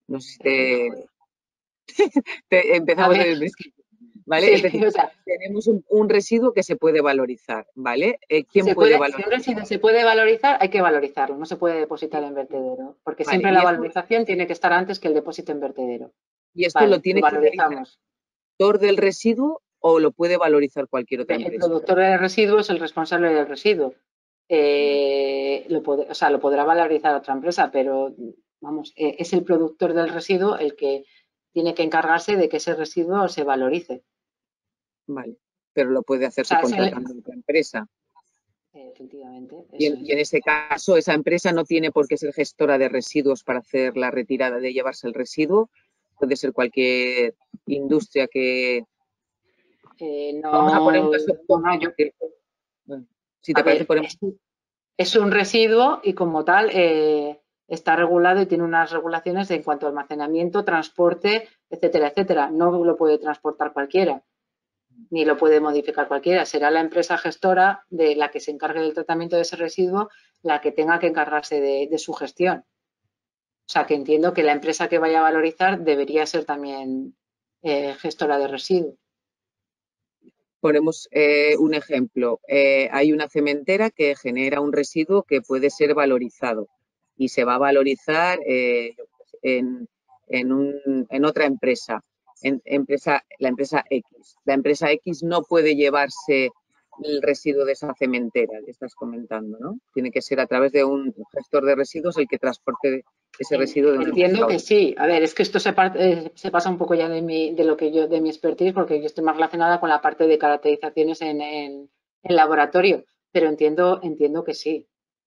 No sé si te, te empezamos ver, desde el principio, ¿vale? sí, Es decir, o sea, tenemos un, un residuo que se puede valorizar, ¿vale? Eh, ¿Quién se puede puede, si un valorizar? residuo se puede valorizar, hay que valorizarlo, no se puede depositar en vertedero, porque Vale, siempre y la esto, valorización tiene que estar antes que el depósito en vertedero. y esto lo Vale, lo tiene que realizar el valorizamos. productor del residuo o lo puede valorizar cualquier otra El empresa. productor del residuo es el responsable del residuo. Eh, lo, pod- o sea, lo podrá valorizar otra empresa, pero vamos, eh, es el productor del residuo el que tiene que encargarse de que ese residuo se valorice. Vale, pero lo puede O hacer sea, es el, subcontratando a otra empresa. eh, efectivamente, Y eso en, y es. en ese caso, esa empresa no tiene por qué ser gestora de residuos para hacer la retirada de llevarse el residuo. Puede ser cualquier industria que... Eh, Vamos a poner un no, caso no, no, yo, hipotético. Bueno, si a te parece, ver, por es, es un residuo y como tal eh, está regulado y tiene unas regulaciones en cuanto a almacenamiento, transporte, etcétera, etcétera. No lo puede transportar cualquiera, ni lo puede modificar cualquiera. Será la empresa gestora de la que se encargue del tratamiento de ese residuo la que tenga que encargarse de, de su gestión. O sea, que entiendo que la empresa que vaya a valorizar debería ser también eh, gestora de residuos. Ponemos eh, un ejemplo. Eh, hay una cementera que genera un residuo que puede ser valorizado y se va a valorizar eh, en, en, un, en, otra empresa, en, empresa, la empresa X. La empresa X no puede llevarse el residuo de esa cementera que estás comentando, ¿no? Tiene que ser a través de un gestor de residuos el que transporte ese residuo de una empresa Entiendo a que otra. sí. A ver, es que esto se, parte, eh, se pasa un poco ya de, mi, de lo que yo, de mi expertise, porque yo estoy más relacionada con la parte de caracterizaciones en, en, en laboratorio, pero entiendo, entiendo que sí.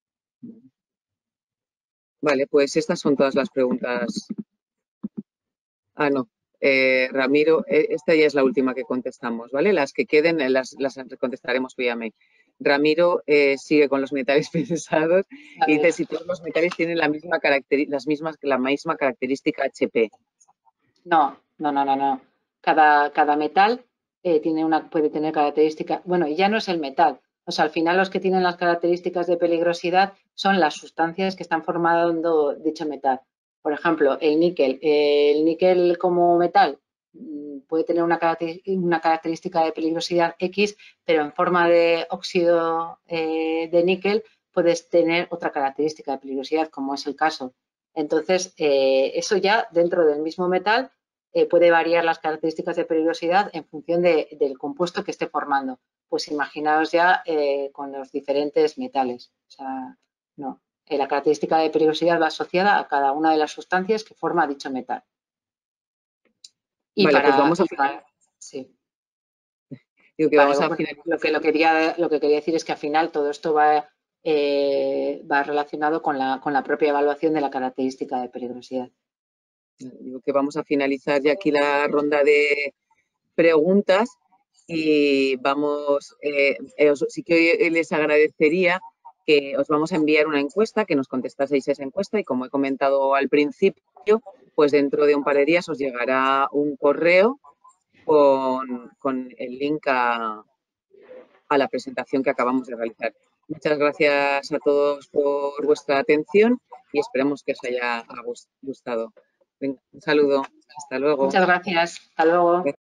Vale, pues estas son todas las preguntas. Ah, no. Eh, Ramiro, eh, esta ya es la última que contestamos, ¿vale? Las que queden eh, las, las contestaremos vía mail. Ramiro eh, sigue con los metales pesados A y ver, dice si todos los metales tienen la misma, las mismas, la misma característica H P. no, no, no, no, no. Cada, cada metal eh, tiene una, puede tener características. Bueno, y ya no es el metal. O sea, al final los que tienen las características de peligrosidad son las sustancias que están formando dicho metal. Por ejemplo, el níquel. El níquel como metal puede tener una, una característica de peligrosidad X, pero en forma de óxido eh, de níquel puedes tener otra característica de peligrosidad, como es el caso. Entonces, eh, eso ya dentro del mismo metal eh, puede variar las características de peligrosidad en función de, del compuesto que esté formando. Pues imaginaos ya eh, con los diferentes metales. O sea, no. Eh, la característica de peligrosidad va asociada a cada una de las sustancias que forma dicho metal. Y Vale, pues para, vamos a y para sí. digo Y que para, vamos a bueno, finalizar. lo que, lo, quería, lo que quería decir es que al final todo esto va, eh, va relacionado con la, con la propia evaluación de la característica de peligrosidad. Digo que vamos a finalizar ya aquí la ronda de preguntas y vamos, eh, os, sí que les agradecería que os vamos a enviar una encuesta, que nos contestaseis esa encuesta y como he comentado al principio, pues dentro de un par de días os llegará un correo con, con el link a, a la presentación que acabamos de realizar. Muchas gracias a todos por vuestra atención y esperemos que os haya gustado. Un saludo. Hasta luego. Muchas gracias. Hasta luego.